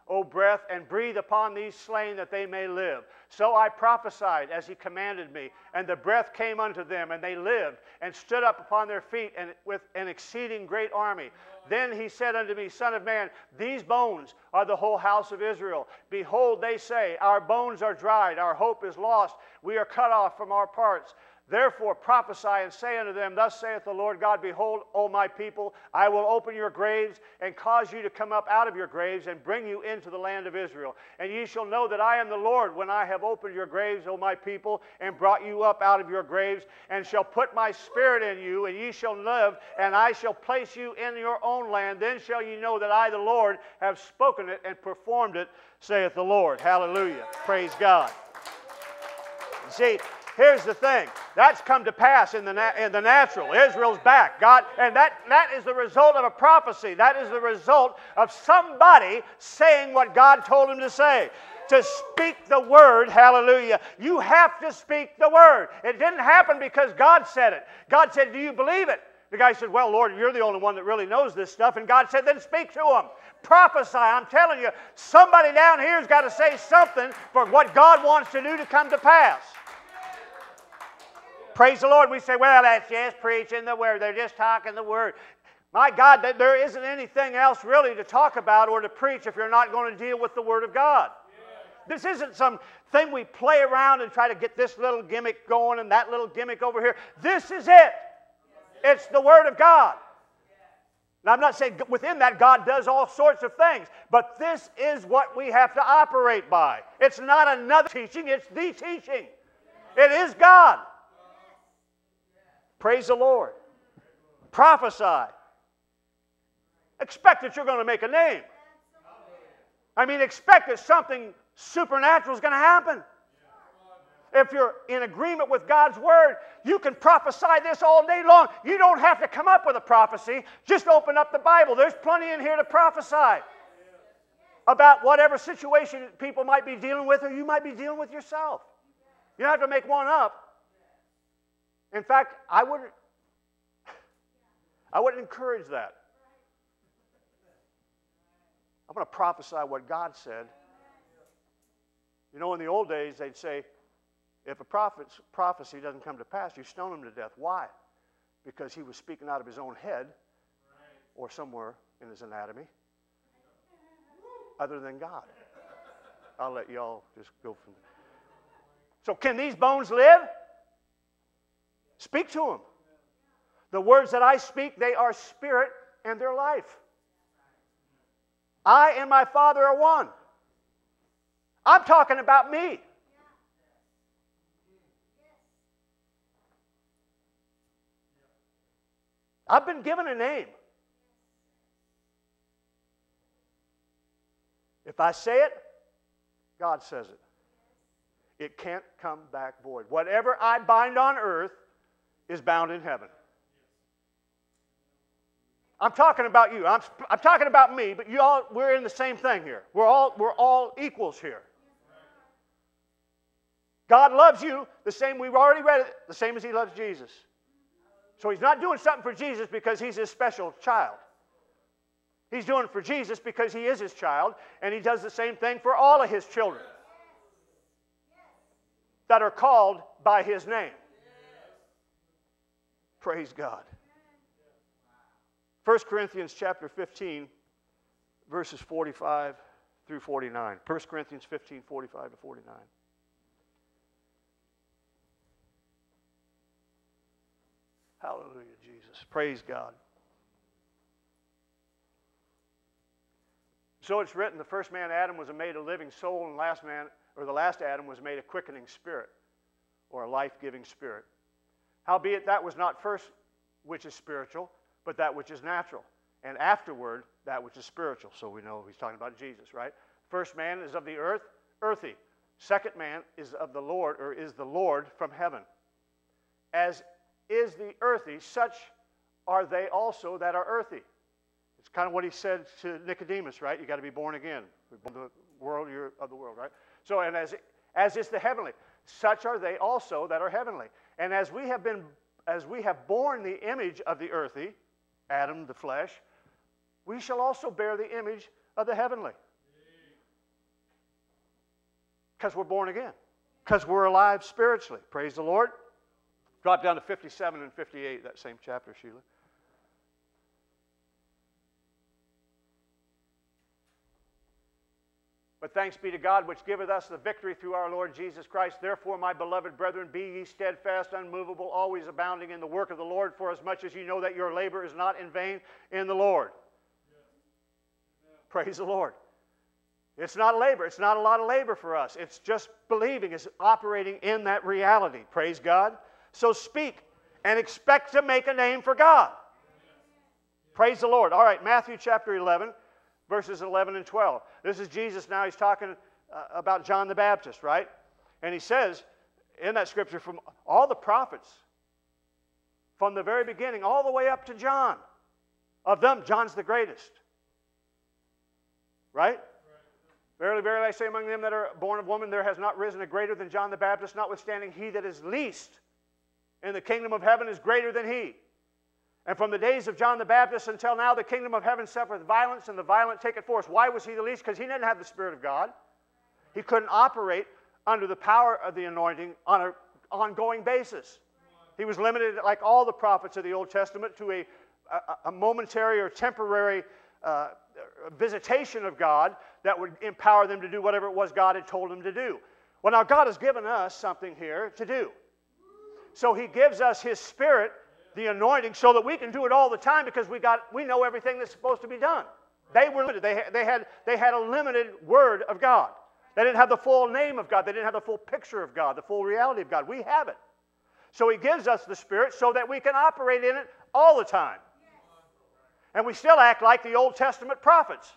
O breath, and breathe upon these slain that they may live. So I prophesied as he commanded me, and the breath came unto them, and they lived, and stood up upon their feet, and with an exceeding great army. Then he said unto me, Son of man, these bones are the whole house of Israel. Behold, they say, our bones are dried, our hope is lost, we are cut off from our parts. Therefore prophesy and say unto them, Thus saith the Lord God, Behold, O my people, I will open your graves and cause you to come up out of your graves and bring you into the land of Israel. And ye shall know that I am the Lord when I have opened your graves, O my people, and brought you up out of your graves, and shall put my spirit in you, and ye shall live, and I shall place you in your own land. Then shall ye know that I, the Lord, have spoken it and performed it, saith the Lord. Hallelujah. Praise God. See, here's the thing. That's come to pass in the natural. Israel's back. God, and that is the result of a prophecy. That is the result of somebody saying what God told him to say. To speak the word, hallelujah. You have to speak the word. It didn't happen because God said it. God said, do you believe it? The guy said, well, Lord, you're the only one that really knows this stuff. And God said, then speak to him. Prophesy. I'm telling you, somebody down here's got to say something for what God wants to do to come to pass. Praise the Lord. We say, well, that's just preaching the word. They're just talking the word. My God, there isn't anything else really to talk about or to preach if you're not going to deal with the word of God. This isn't some thing we play around and try to get this little gimmick going and that little gimmick over here. This is it. It's the word of God. Now, I'm not saying within that God does all sorts of things, but this is what we have to operate by. It's not another teaching, it's the teaching. It is God. Praise the Lord. Prophesy. Expect that you're going to make a name. I mean, expect that something supernatural is going to happen. If you're in agreement with God's word, you can prophesy this all day long. You don't have to come up with a prophecy. Just open up the Bible. There's plenty in here to prophesy about whatever situation people might be dealing with or you might be dealing with yourself. You don't have to make one up. In fact, I wouldn't encourage that. I'm going to prophesy what God said. You know, in the old days, they'd say, if a prophet's prophecy doesn't come to pass, you stone him to death. Why? Because he was speaking out of his own head or somewhere in his anatomy other than God. I'll let y'all just go from there. So can these bones live? Speak to them. The words that I speak, they are spirit and they're life. I and my Father are one. I'm talking about me. I've been given a name. If I say it, God says it. It can't come back void. Whatever I bind on earth is bound in heaven. I'm talking about you. I'm talking about me, but you all, we're in the same thing here. We're all equals here. God loves you the same, we've already read it, the same as he loves Jesus. So he's not doing something for Jesus because he's his special child. He's doing it for Jesus because he is his child, and he does the same thing for all of his children that are called by his name. Praise God. 1 Corinthians chapter 15, verses 45 through 49. 1 Corinthians 15, 45 to 49. Hallelujah, Jesus. Praise God. So it's written, the first man, Adam, was made a living soul, and the last Adam was made a quickening spirit, or a life-giving spirit. Howbeit that was not first which is spiritual, but that which is natural, and afterward that which is spiritual. So we know he's talking about Jesus, right? First man is of the earth, earthy. Second man is of the Lord, or is the Lord from heaven. As is the earthy, such are they also that are earthy. It's kind of what he said to Nicodemus, right? You got to be born again. The world, you're of the world, right? So, and as is the heavenly, such are they also that are heavenly. And as we have borne the image of the earthy, Adam, the flesh, we shall also bear the image of the heavenly. Because we're born again. Because we're alive spiritually. Praise the Lord. Drop down to 57 and 58, that same chapter, Sheila. But thanks be to God, which giveth us the victory through our Lord Jesus Christ. Therefore, my beloved brethren, be ye steadfast, unmovable, always abounding in the work of the Lord, for as much as you know that your labor is not in vain in the Lord. Yeah. Praise the Lord. It's not labor. It's not a lot of labor for us. It's just believing. It's operating in that reality. Praise God. So speak and expect to make a name for God. Praise the Lord. All right, Matthew chapter 11. Verses 11 and 12. This is Jesus now. He's talking about John the Baptist, right? And he says in that scripture, from all the prophets, from the very beginning, all the way up to John, of them, John's the greatest. Right? Verily, verily, I say among them that are born of woman, there has not risen a greater than John the Baptist, notwithstanding he that is least in the kingdom of heaven is greater than he. And from the days of John the Baptist until now, the kingdom of heaven suffereth violence, and the violent take it force. Why was he the least? Because he didn't have the Spirit of God. He couldn't operate under the power of the anointing on an ongoing basis. He was limited, like all the prophets of the Old Testament, to a momentary or temporary visitation of God that would empower them to do whatever it was God had told them to do. Well, now God has given us something here to do. So he gives us his Spirit, the anointing, so that we can do it all the time, because we know everything that's supposed to be done. They were limited. They had a limited word of God. They didn't have the full name of God. They didn't have the full picture of God, the full reality of God. We have it. So he gives us the Spirit so that we can operate in it all the time. And we still act like the Old Testament prophets.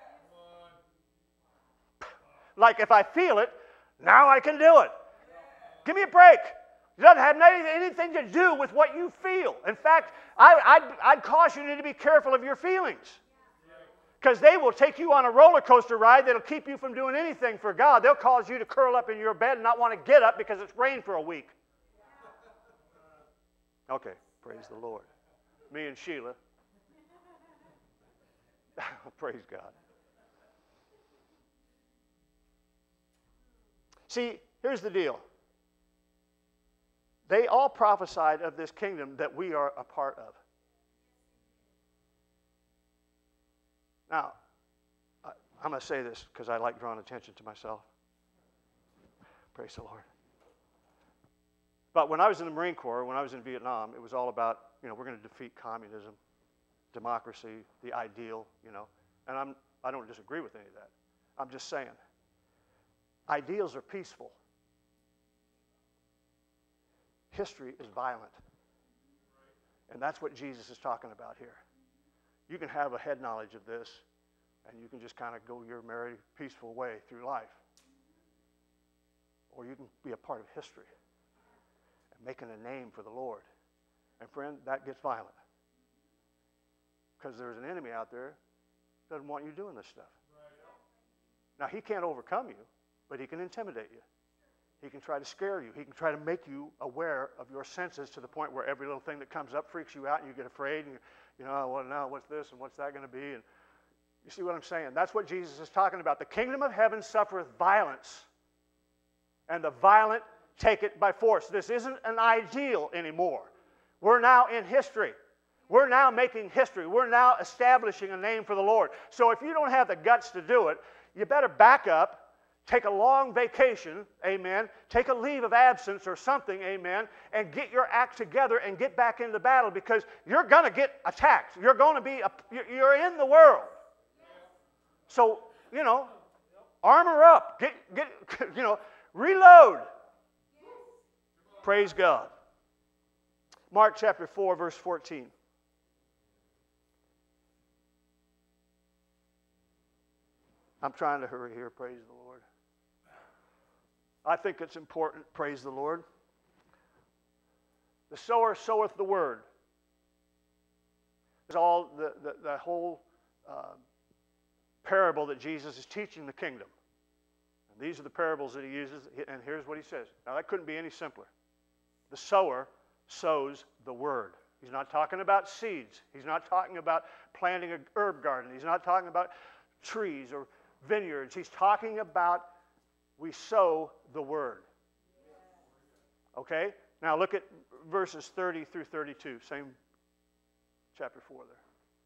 Like, if I feel it, now I can do it. Give me a break. It doesn't have anything to do with what you feel. In fact, I'd caution you to be careful of your feelings. Because they will take you on a roller coaster ride that'll keep you from doing anything for God. They'll cause you to curl up in your bed and not want to get up because it's rained for a week. Okay, praise the Lord. Me and Sheila. Praise God. See, here's the deal. They all prophesied of this kingdom that we are a part of. Now, I'm going to say this because I like drawing attention to myself. Praise the Lord. But when I was in the Marine Corps, when I was in Vietnam, it was all about, we're going to defeat communism, democracy, the ideal, And I don't disagree with any of that. I'm just saying, ideals are peaceful. History is violent. And that's what Jesus is talking about here. You can have a head knowledge of this, and you can just kind of go your merry, peaceful way through life. Or you can be a part of history and making a name for the Lord. And friend, that gets violent. Because there's an enemy out there that doesn't want you doing this stuff. Now, he can't overcome you, but he can intimidate you. He can try to scare you. He can try to make you aware of your senses to the point where every little thing that comes up freaks you out and you get afraid. And well, now what's this and what's that going to be? And you see what I'm saying? That's what Jesus is talking about. The kingdom of heaven suffereth violence, and the violent take it by force. This isn't an ideal anymore. We're now in history. We're now making history. We're now establishing a name for the Lord. So if you don't have the guts to do it, you better back up. Take a long vacation, amen. Take a leave of absence or something, amen, and get your act together and get back into battle, because you're going to get attacked. You're going to be, you're in the world. So, armor up. Get reload. Praise God. Mark chapter 4, verse 14. I'm trying to hurry here, praise the Lord. I think it's important, praise the Lord. The sower soweth the word. It's all the whole parable that Jesus is teaching the kingdom. And these are the parables that he uses, and here's what he says. Now, that couldn't be any simpler. The sower sows the word. He's not talking about seeds. He's not talking about planting an herb garden. He's not talking about trees or vineyards. He's talking about we sow the word. Okay? Now look at verses 30 through 32, same chapter 4 there.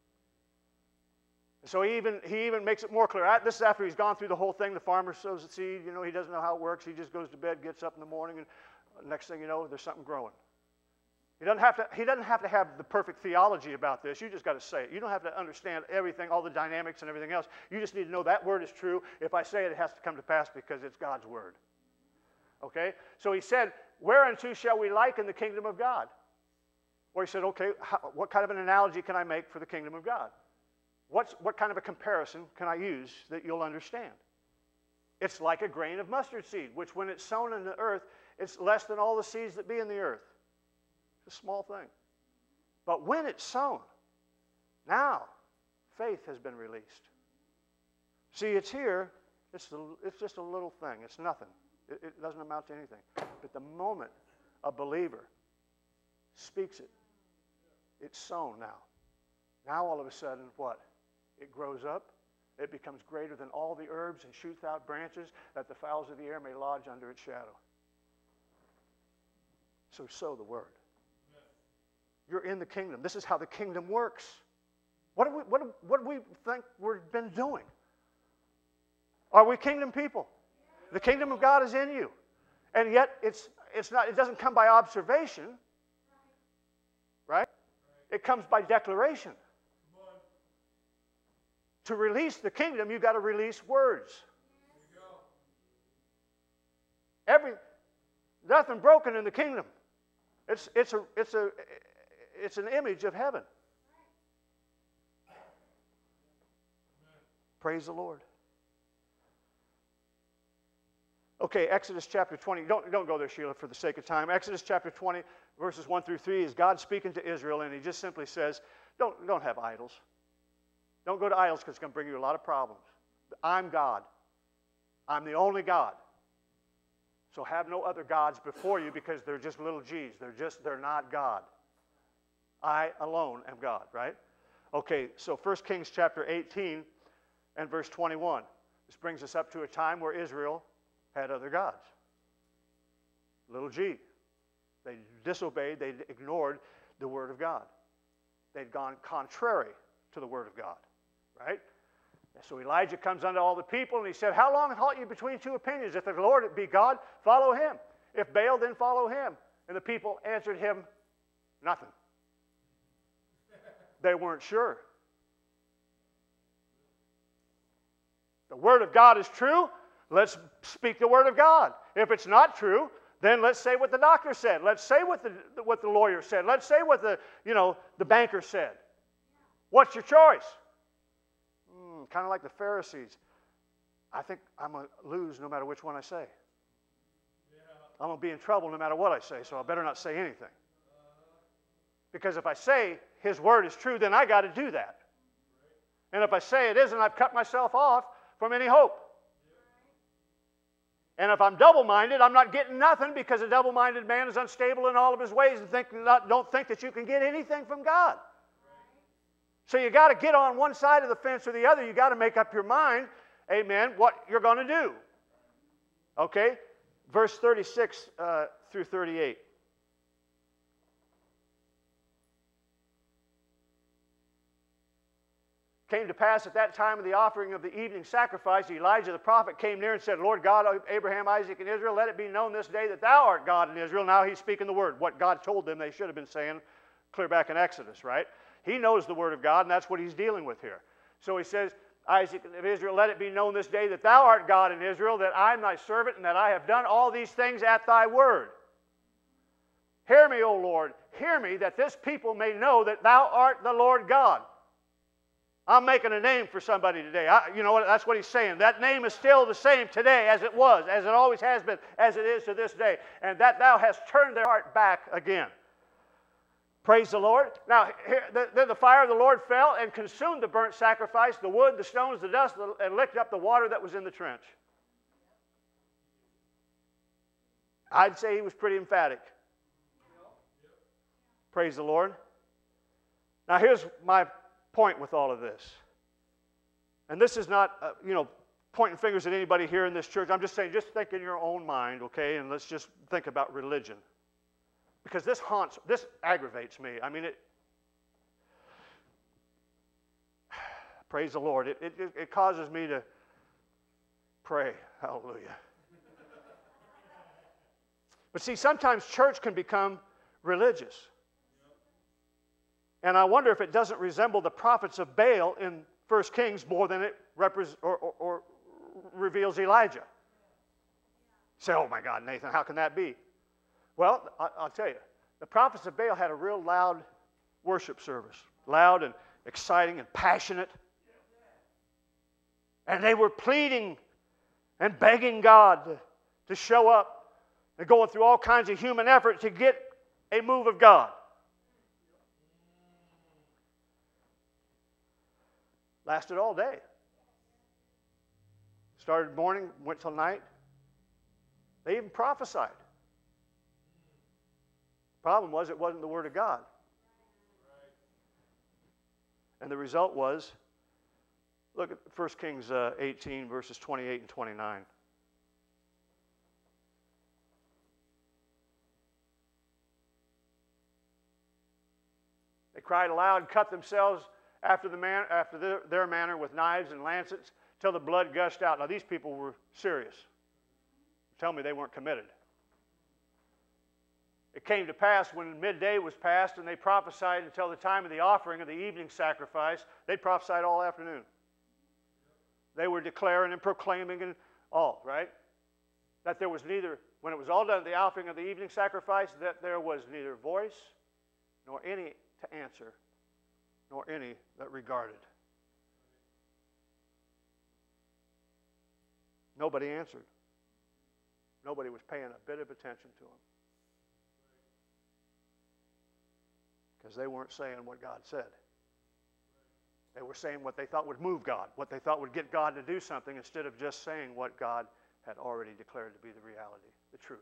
So he even makes it more clear. This is after he's gone through the whole thing. The farmer sows the seed. You know, he doesn't know how it works. He just goes to bed, gets up in the morning, and next thing you know, there's something growing. He doesn't have to have the perfect theology about this. You just got to say it. You don't have to understand everything, all the dynamics and everything else. You just need to know that word is true. If I say it, it has to come to pass because it's God's word. Okay? So he said, whereunto shall we liken the kingdom of God? Or he said, okay, what kind of an analogy can I make for the kingdom of God? What kind of a comparison can I use that you'll understand? It's like a grain of mustard seed, which when it's sown in the earth, it's less than all the seeds that be in the earth. It's a small thing. But when it's sown, now faith has been released. See, it's here. It's just a little thing. It's nothing. It doesn't amount to anything. But the moment a believer speaks it, it's sown now. Now all of a sudden, what? It grows up. It becomes greater than all the herbs and shoots out branches that the fowls of the air may lodge under its shadow. So sow the word. You're in the kingdom. This is how the kingdom works. What do we think we've been doing? Are we kingdom people? The kingdom of God is in you. And yet it's not, it doesn't come by observation. Right? It comes by declaration. To release the kingdom, you've got to release words. Nothing broken in the kingdom. It's an image of heaven. Praise the Lord. Okay, Exodus chapter 20. Don't go there, Sheila, for the sake of time. Exodus chapter 20, verses 1 through 3 is God speaking to Israel, and he just simply says, don't have idols. Don't go to idols because it's going to bring you a lot of problems. I'm God. I'm the only God. So have no other gods before you because they're just little g's. They're not God. I alone am God, right? Okay, so 1 Kings chapter 18 and verse 21. This brings us up to a time where Israel had other gods. Little g. They disobeyed, they ignored the word of God. They'd gone contrary to the word of God. Right? So Elijah comes unto all the people and he said, how long halt you between two opinions? If the Lord be God, follow him. If Baal, then follow him. And the people answered him, nothing. They weren't sure. The word of God is true. Let's speak the word of God. If it's not true, then let's say what the doctor said. Let's say what the lawyer said. Let's say what the banker said. What's your choice? Kind of like the Pharisees. I think I'm going to lose no matter which one I say. I'm going to be in trouble no matter what I say, so I better not say anything. Because if I say his word is true, then I got to do that. And if I say it isn't, I've cut myself off from any hope. And if I'm double-minded, I'm not getting nothing because a double-minded man is unstable in all of his ways and don't think that you can get anything from God. So you got to get on one side of the fence or the other. You got to make up your mind, amen, what you're going to do. Okay? Verse 36 through 38. Came to pass at that time of the offering of the evening sacrifice, Elijah the prophet came near and said, Lord God of Abraham, Isaac, and Israel, let it be known this day that thou art God in Israel. Now he's speaking the word. What God told them they should have been saying clear back in Exodus, right? He knows the word of God, and that's what he's dealing with here. So he says, Isaac of Israel, let it be known this day that thou art God in Israel, that I am thy servant, and that I have done all these things at thy word. Hear me, O Lord, hear me, that this people may know that thou art the Lord God. I'm making a name for somebody today. You know what? That's what he's saying. That name is still the same today as it was, as it always has been, as it is to this day. And that thou hast turned their heart back again. Praise the Lord. Now, then the fire of the Lord fell and consumed the burnt sacrifice, the wood, the stones, the dust, and licked up the water that was in the trench. I'd say he was pretty emphatic. Praise the Lord. Now, here's my point with all of this. And this is not, pointing fingers at anybody here in this church. I'm just saying, just think in your own mind, okay? And let's just think about religion. Because this aggravates me. I mean, praise the Lord. It causes me to pray. Hallelujah. But see, sometimes church can become religious. And I wonder if it doesn't resemble the prophets of Baal in 1 Kings more than it reveals Elijah. You say, oh my God, Nathan, how can that be? Well, I'll tell you. The prophets of Baal had a real loud worship service. Loud and exciting and passionate. And they were pleading and begging God to show up. And going through all kinds of human effort to get a move of God. Lasted all day. Started morning, went till night. They even prophesied. Problem was, it wasn't the Word of God. And the result was, look at 1 Kings 18, verses 28 and 29. They cried aloud, cut themselves after their manner with knives and lancets till the blood gushed out. Now these people were serious. Tell me they weren't committed. It came to pass when midday was past and they prophesied until the time of the offering of the evening sacrifice. They prophesied all afternoon. They were declaring and proclaiming and all, right? That there was neither, when it was all done, the offering of the evening sacrifice, that there was neither voice nor any to answer, nor any that regarded. Nobody answered. Nobody was paying a bit of attention to them. Because they weren't saying what God said. They were saying what they thought would move God, what they thought would get God to do something, instead of just saying what God had already declared to be the reality, the truth.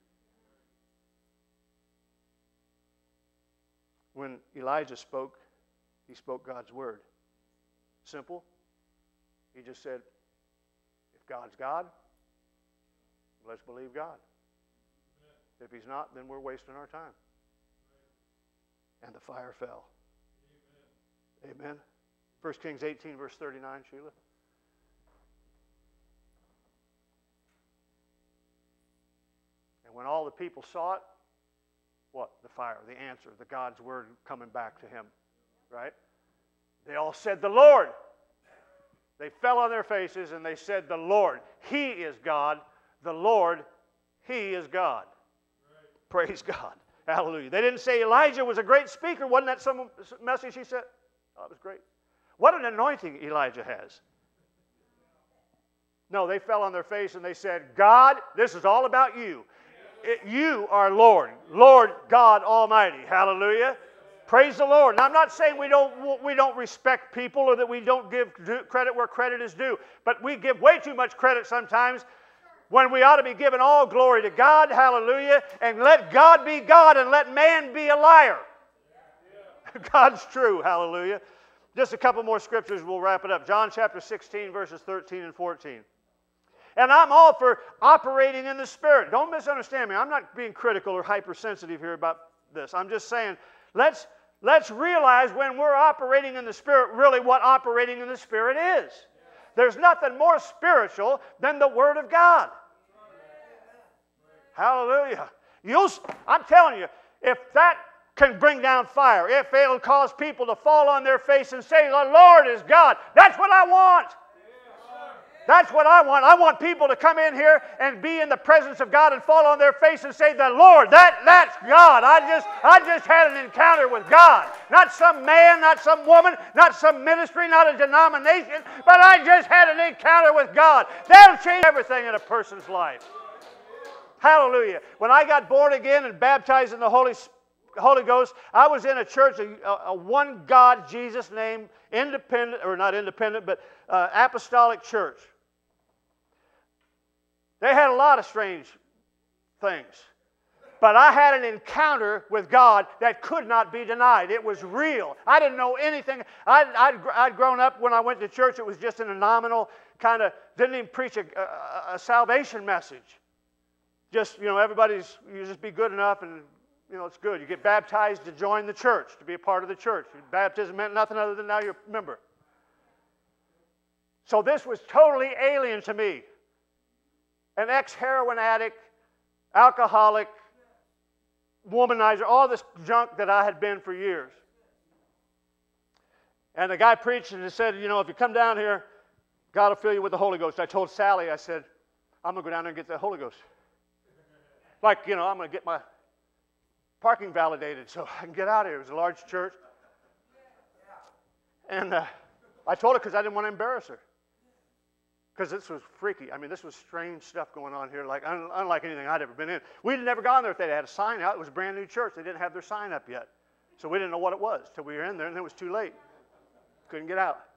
When Elijah spoke, he spoke God's word. Simple. He just said, if God's God, let's believe God. If he's not, then we're wasting our time. And the fire fell. Amen. 1 Kings 18, verse 39, Sheila. And when all the people saw it, what? The fire, the answer, the God's word coming back to him, right? They all said, the Lord. They fell on their faces and they said, the Lord. He is God. The Lord, he is God. Right. Praise God. Hallelujah. They didn't say Elijah was a great speaker. Wasn't that some message he said? Oh, it was great. What an anointing Elijah has. No, they fell on their face and they said, God, this is all about you. You are Lord, Lord God Almighty. Hallelujah. Praise the Lord. Now, I'm not saying we don't respect people or that we don't give credit where credit is due, but we give way too much credit sometimes when we ought to be giving all glory to God. Hallelujah. And let God be God and let man be a liar. God's true. Hallelujah. Just a couple more scriptures, we'll wrap it up. John chapter 16, verses 13 and 14. And I'm all for operating in the Spirit. Don't misunderstand me. I'm not being critical or hypersensitive here about this. I'm just saying, let's realize when we're operating in the Spirit, really what operating in the Spirit is. There's nothing more spiritual than the Word of God. Hallelujah. I'm telling you, if that can bring down fire, if it'll cause people to fall on their face and say, the Lord is God, that's what I want. That's what I want. I want people to come in here and be in the presence of God and fall on their face and say, the Lord, that's God. I just had an encounter with God. Not some man, not some woman, not some ministry, not a denomination, but I just had an encounter with God. That'll change everything in a person's life. Hallelujah. When I got born again and baptized in the Holy Ghost, I was in a church, a one God, Jesus name, independent, or not independent, but apostolic church. They had a lot of strange things. But I had an encounter with God that could not be denied. It was real. I didn't know anything. I'd grown up when I went to church. It was just in a nominal kind of didn't even preach a salvation message. Just, everybody's, you just be good enough and, it's good. You get baptized to join the church, to be a part of the church. Baptism meant nothing other than now you're a member. So this was totally alien to me. An ex-heroin addict, alcoholic, womanizer, all this junk that I had been for years. And the guy preached and he said, if you come down here, God will fill you with the Holy Ghost. I told Sally, I said, I'm going to go down there and get the Holy Ghost. Like, I'm going to get my parking validated so I can get out of here. It was a large church. And I told her because I didn't want to embarrass her. Because this was freaky. I mean, this was strange stuff going on here, like unlike anything I'd ever been in. We'd never gone there if they had a sign out. It was a brand new church. They didn't have their sign up yet. So we didn't know what it was till we were in there, and it was too late. Couldn't get out.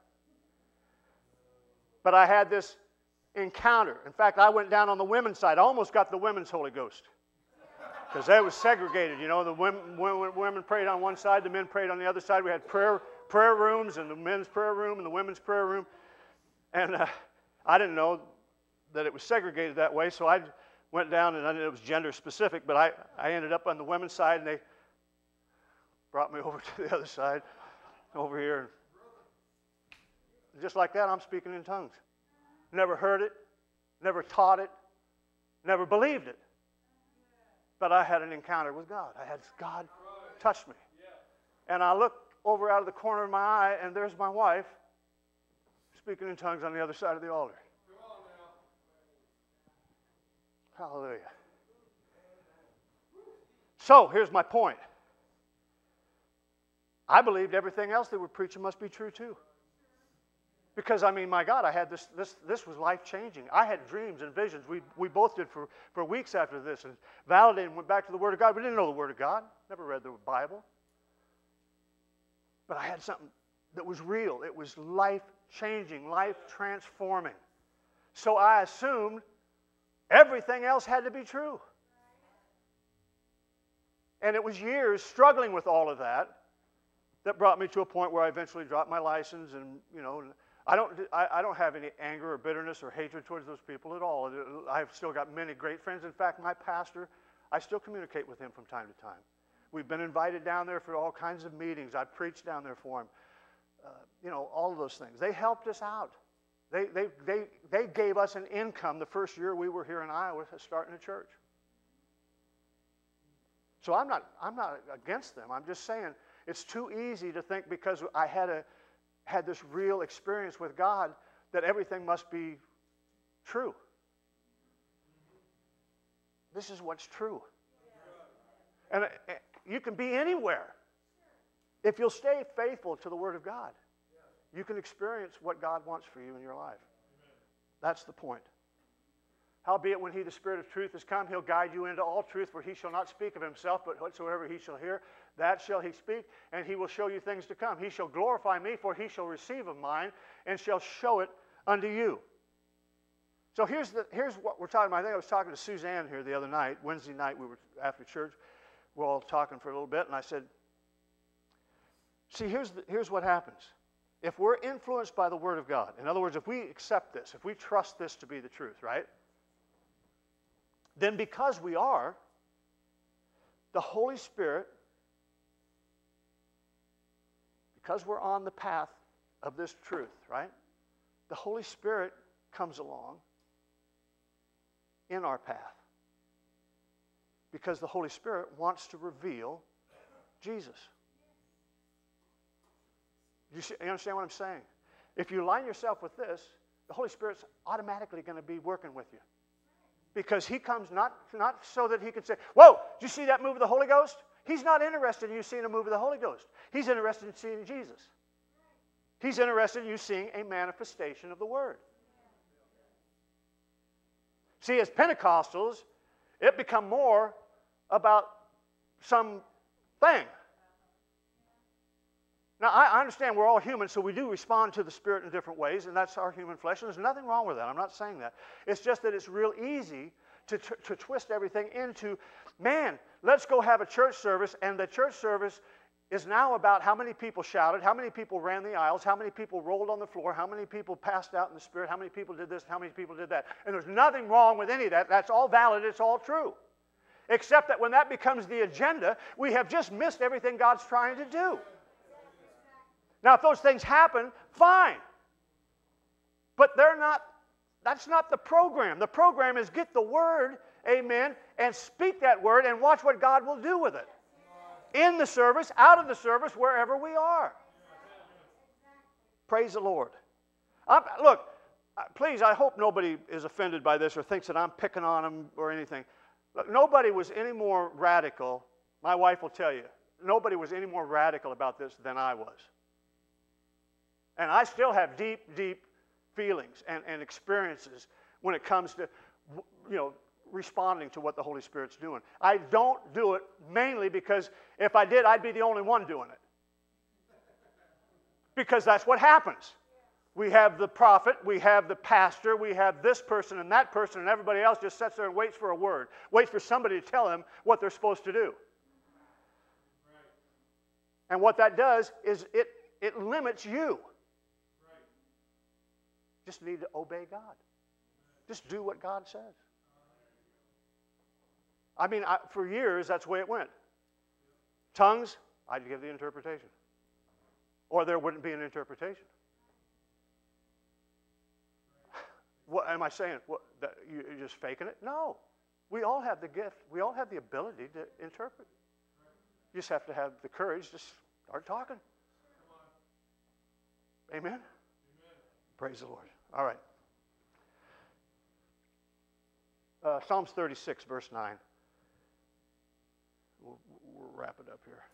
But I had this encounter. In fact, I went down on the women's side. I almost got the women's Holy Ghost. Because they was segregated, the women prayed on one side, the men prayed on the other side. We had prayer rooms, and the men's prayer room and the women's prayer room. And I didn't know that it was segregated that way, so I went down, and I knew it was gender specific, but I ended up on the women's side, and they brought me over to the other side, over here. And just like that, I'm speaking in tongues. Never heard it, never taught it, never believed it. But I had an encounter with God. I had God touch me. And I looked over out of the corner of my eye, and there's my wife speaking in tongues on the other side of the altar. Hallelujah. So, here's my point. I believed everything else they were preaching must be true too. Because, my God, I had this was life-changing. I had dreams and visions. We both did for weeks after this, and validated and went back to the Word of God. We didn't know the Word of God. Never read the Bible. But I had something that was real. It was life-changing, life-transforming. So I assumed everything else had to be true. And it was years struggling with all of that brought me to a point where I eventually dropped my license, and I don't have any anger or bitterness or hatred towards those people at all. I've still got many great friends. In fact, my pastor, I still communicate with him from time to time. We've been invited down there for all kinds of meetings. I've preached down there for him. All of those things. They helped us out. They gave us an income the first year we were here in Iowa starting a church. So I'm not against them. I'm just saying it's too easy to think because I had this real experience with God that everything must be true. This is what's true. And you can be anywhere. If you'll stay faithful to the Word of God, you can experience what God wants for you in your life. That's the point. Howbeit, when he, the Spirit of truth, is come, he'll guide you into all truth, for he shall not speak of himself, but whatsoever he shall hear, that shall he speak, and he will show you things to come. He shall glorify me, for he shall receive of mine, and shall show it unto you. So here's what we're talking about. I think I was talking to Suzanne here the other night, Wednesday night, we were after church. We're all talking for a little bit, and I said, see, here's what happens. If we're influenced by the Word of God, in other words, if we accept this, if we trust this to be the truth, right? Then because we are, the Holy Spirit, because we're on the path of this truth, right? The Holy Spirit comes along in our path. Because the Holy Spirit wants to reveal Jesus. You understand what I'm saying? If you line yourself with this, the Holy Spirit's automatically going to be working with you. Because he comes not so that he can say, whoa, did you see that move of the Holy Ghost? He's not interested in you seeing a move of the Holy Ghost. He's interested in seeing Jesus. He's interested in you seeing a manifestation of the Word. See, as Pentecostals, it become more about some thing. Now, I understand we're all human, so we do respond to the Spirit in different ways, and that's our human flesh, and there's nothing wrong with that. I'm not saying that. It's just that it's real easy to twist everything into, man, let's go have a church service, and the church service is now about how many people shouted, how many people ran the aisles, how many people rolled on the floor, how many people passed out in the Spirit, how many people did this, how many people did that. And there's nothing wrong with any of that. That's all valid. It's all true. Except that when that becomes the agenda, we have just missed everything God's trying to do. Now, if those things happen, fine. But that's not the program. The program is get the Word, amen, and speak that Word and watch what God will do with it. In the service, out of the service, wherever we are. Praise the Lord. Look, please, I hope nobody is offended by this or thinks that I'm picking on them or anything. Look, nobody was any more radical. My wife will tell you, nobody was any more radical about this than I was. And I still have deep, deep feelings and experiences when it comes to, responding to what the Holy Spirit's doing. I don't do it mainly because if I did, I'd be the only one doing it. Because that's what happens. We have the prophet, we have the pastor, we have this person and that person, and everybody else just sits there and waits for a word, waits for somebody to tell them what they're supposed to do. And what that does is it limits you. Just need to obey God. Just do what God says. I mean, for years, that's the way it went. Tongues, I'd give the interpretation. Or there wouldn't be an interpretation. What am I saying? What, that you're just faking it? No. We all have the gift. We all have the ability to interpret. You just have to have the courage to start talking. Amen? Praise the Lord. All right. Psalms 36, verse 9. We'll wrap it up here.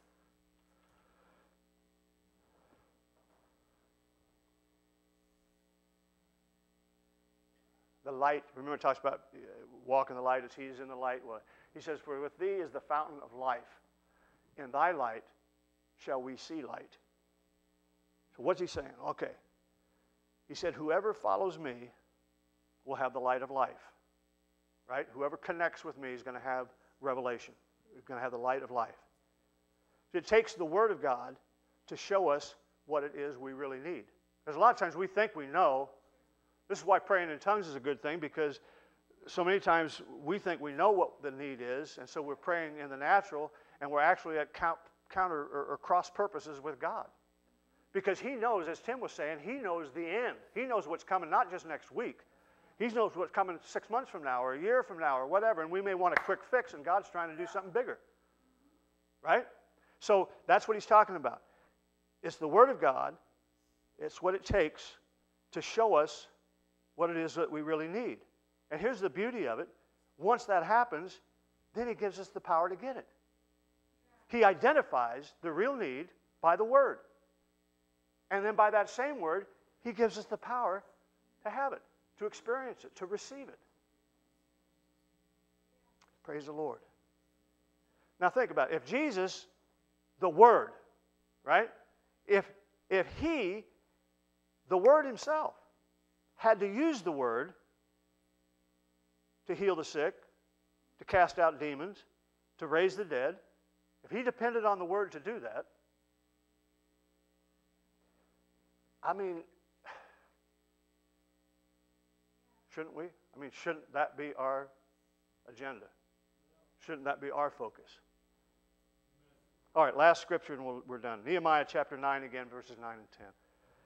The light, remember it talks about walk in the light as he is in the light. Well, he says, for with thee is the fountain of life. In thy light shall we see light. So what's he saying? Okay. He said, whoever follows me will have the light of life. Right? Whoever connects with me is going to have revelation. Is going to have the light of life. It takes the Word of God to show us what it is we really need. Because a lot of times we think we know. This is why praying in tongues is a good thing, because so many times we think we know what the need is, and so we're praying in the natural, and we're actually at counter or cross purposes with God. Because he knows, as Tim was saying, he knows the end. He knows what's coming not just next week. He knows what's coming 6 months from now or a year from now or whatever, and we may want a quick fix, and God's trying to do something bigger. Right? So that's what he's talking about. It's the Word of God. It's what it takes to show us what it is that we really need. And here's the beauty of it. Once that happens, then he gives us the power to get it. He identifies the real need by the Word. And then by that same Word, he gives us the power to have it, to experience it, to receive it. Praise the Lord. Now think about it. If Jesus, the Word, right? If he, the Word himself, had to use the Word to heal the sick, to cast out demons, to raise the dead, if he depended on the Word to do that, I mean, shouldn't we? I mean, shouldn't that be our agenda? Shouldn't that be our focus? All right, last scripture and we're done. Nehemiah chapter 9 again, verses 9 and 10.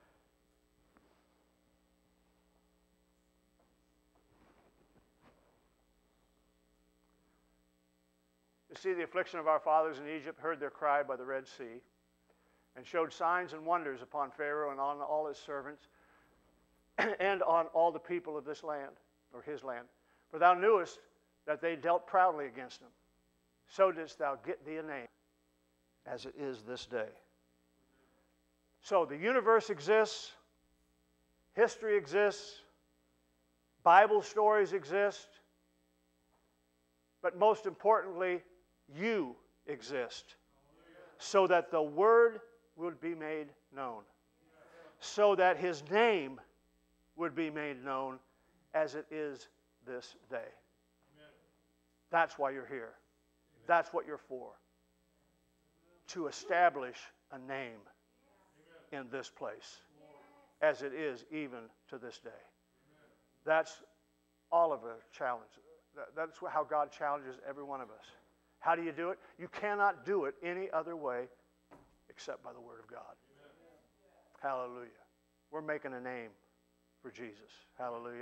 You see the affliction of our fathers in Egypt, heard their cry by the Red Sea, and showed signs and wonders upon Pharaoh and on all his servants, and on all the people of this land, or his land. For thou knewest that they dealt proudly against him. So didst thou get thee a name, as it is this day. So the universe exists, history exists, Bible stories exist, but most importantly, you exist, so that the Word would be made known, so that his name would be made known as it is this day. That's why you're here. That's what you're for. to establish a name in this place, as it is even to this day. That's all of a challenge. That's how God challenges every one of us. How do you do it? You cannot do it any other way except by the Word of God. Hallelujah. We're making a name for Jesus. Hallelujah.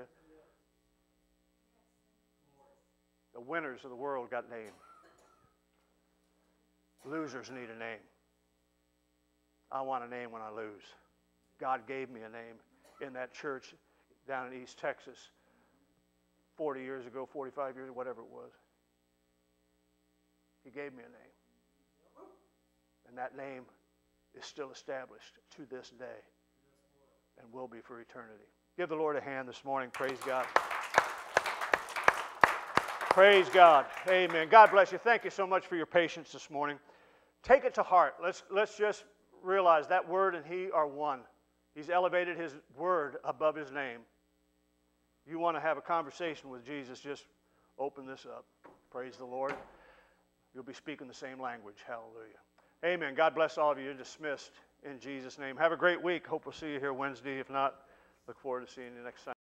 The winners of the world got named. Losers need a name. I want a name when I lose. God gave me a name in that church down in East Texas 40 years ago, 45 years, whatever it was. He gave me a name. And that name is still established to this day and will be for eternity. Give the Lord a hand this morning. Praise God. Praise God. Amen. God bless you. Thank you so much for your patience this morning. Take it to heart. Let's just realize that Word and He are one. He's elevated His Word above His name. You want to have a conversation with Jesus, just open this up. Praise the Lord. You'll be speaking the same language. Hallelujah. Amen. God bless all of you. You're dismissed in Jesus' name. Have a great week. Hope we'll see you here Wednesday. If not, look forward to seeing you next time.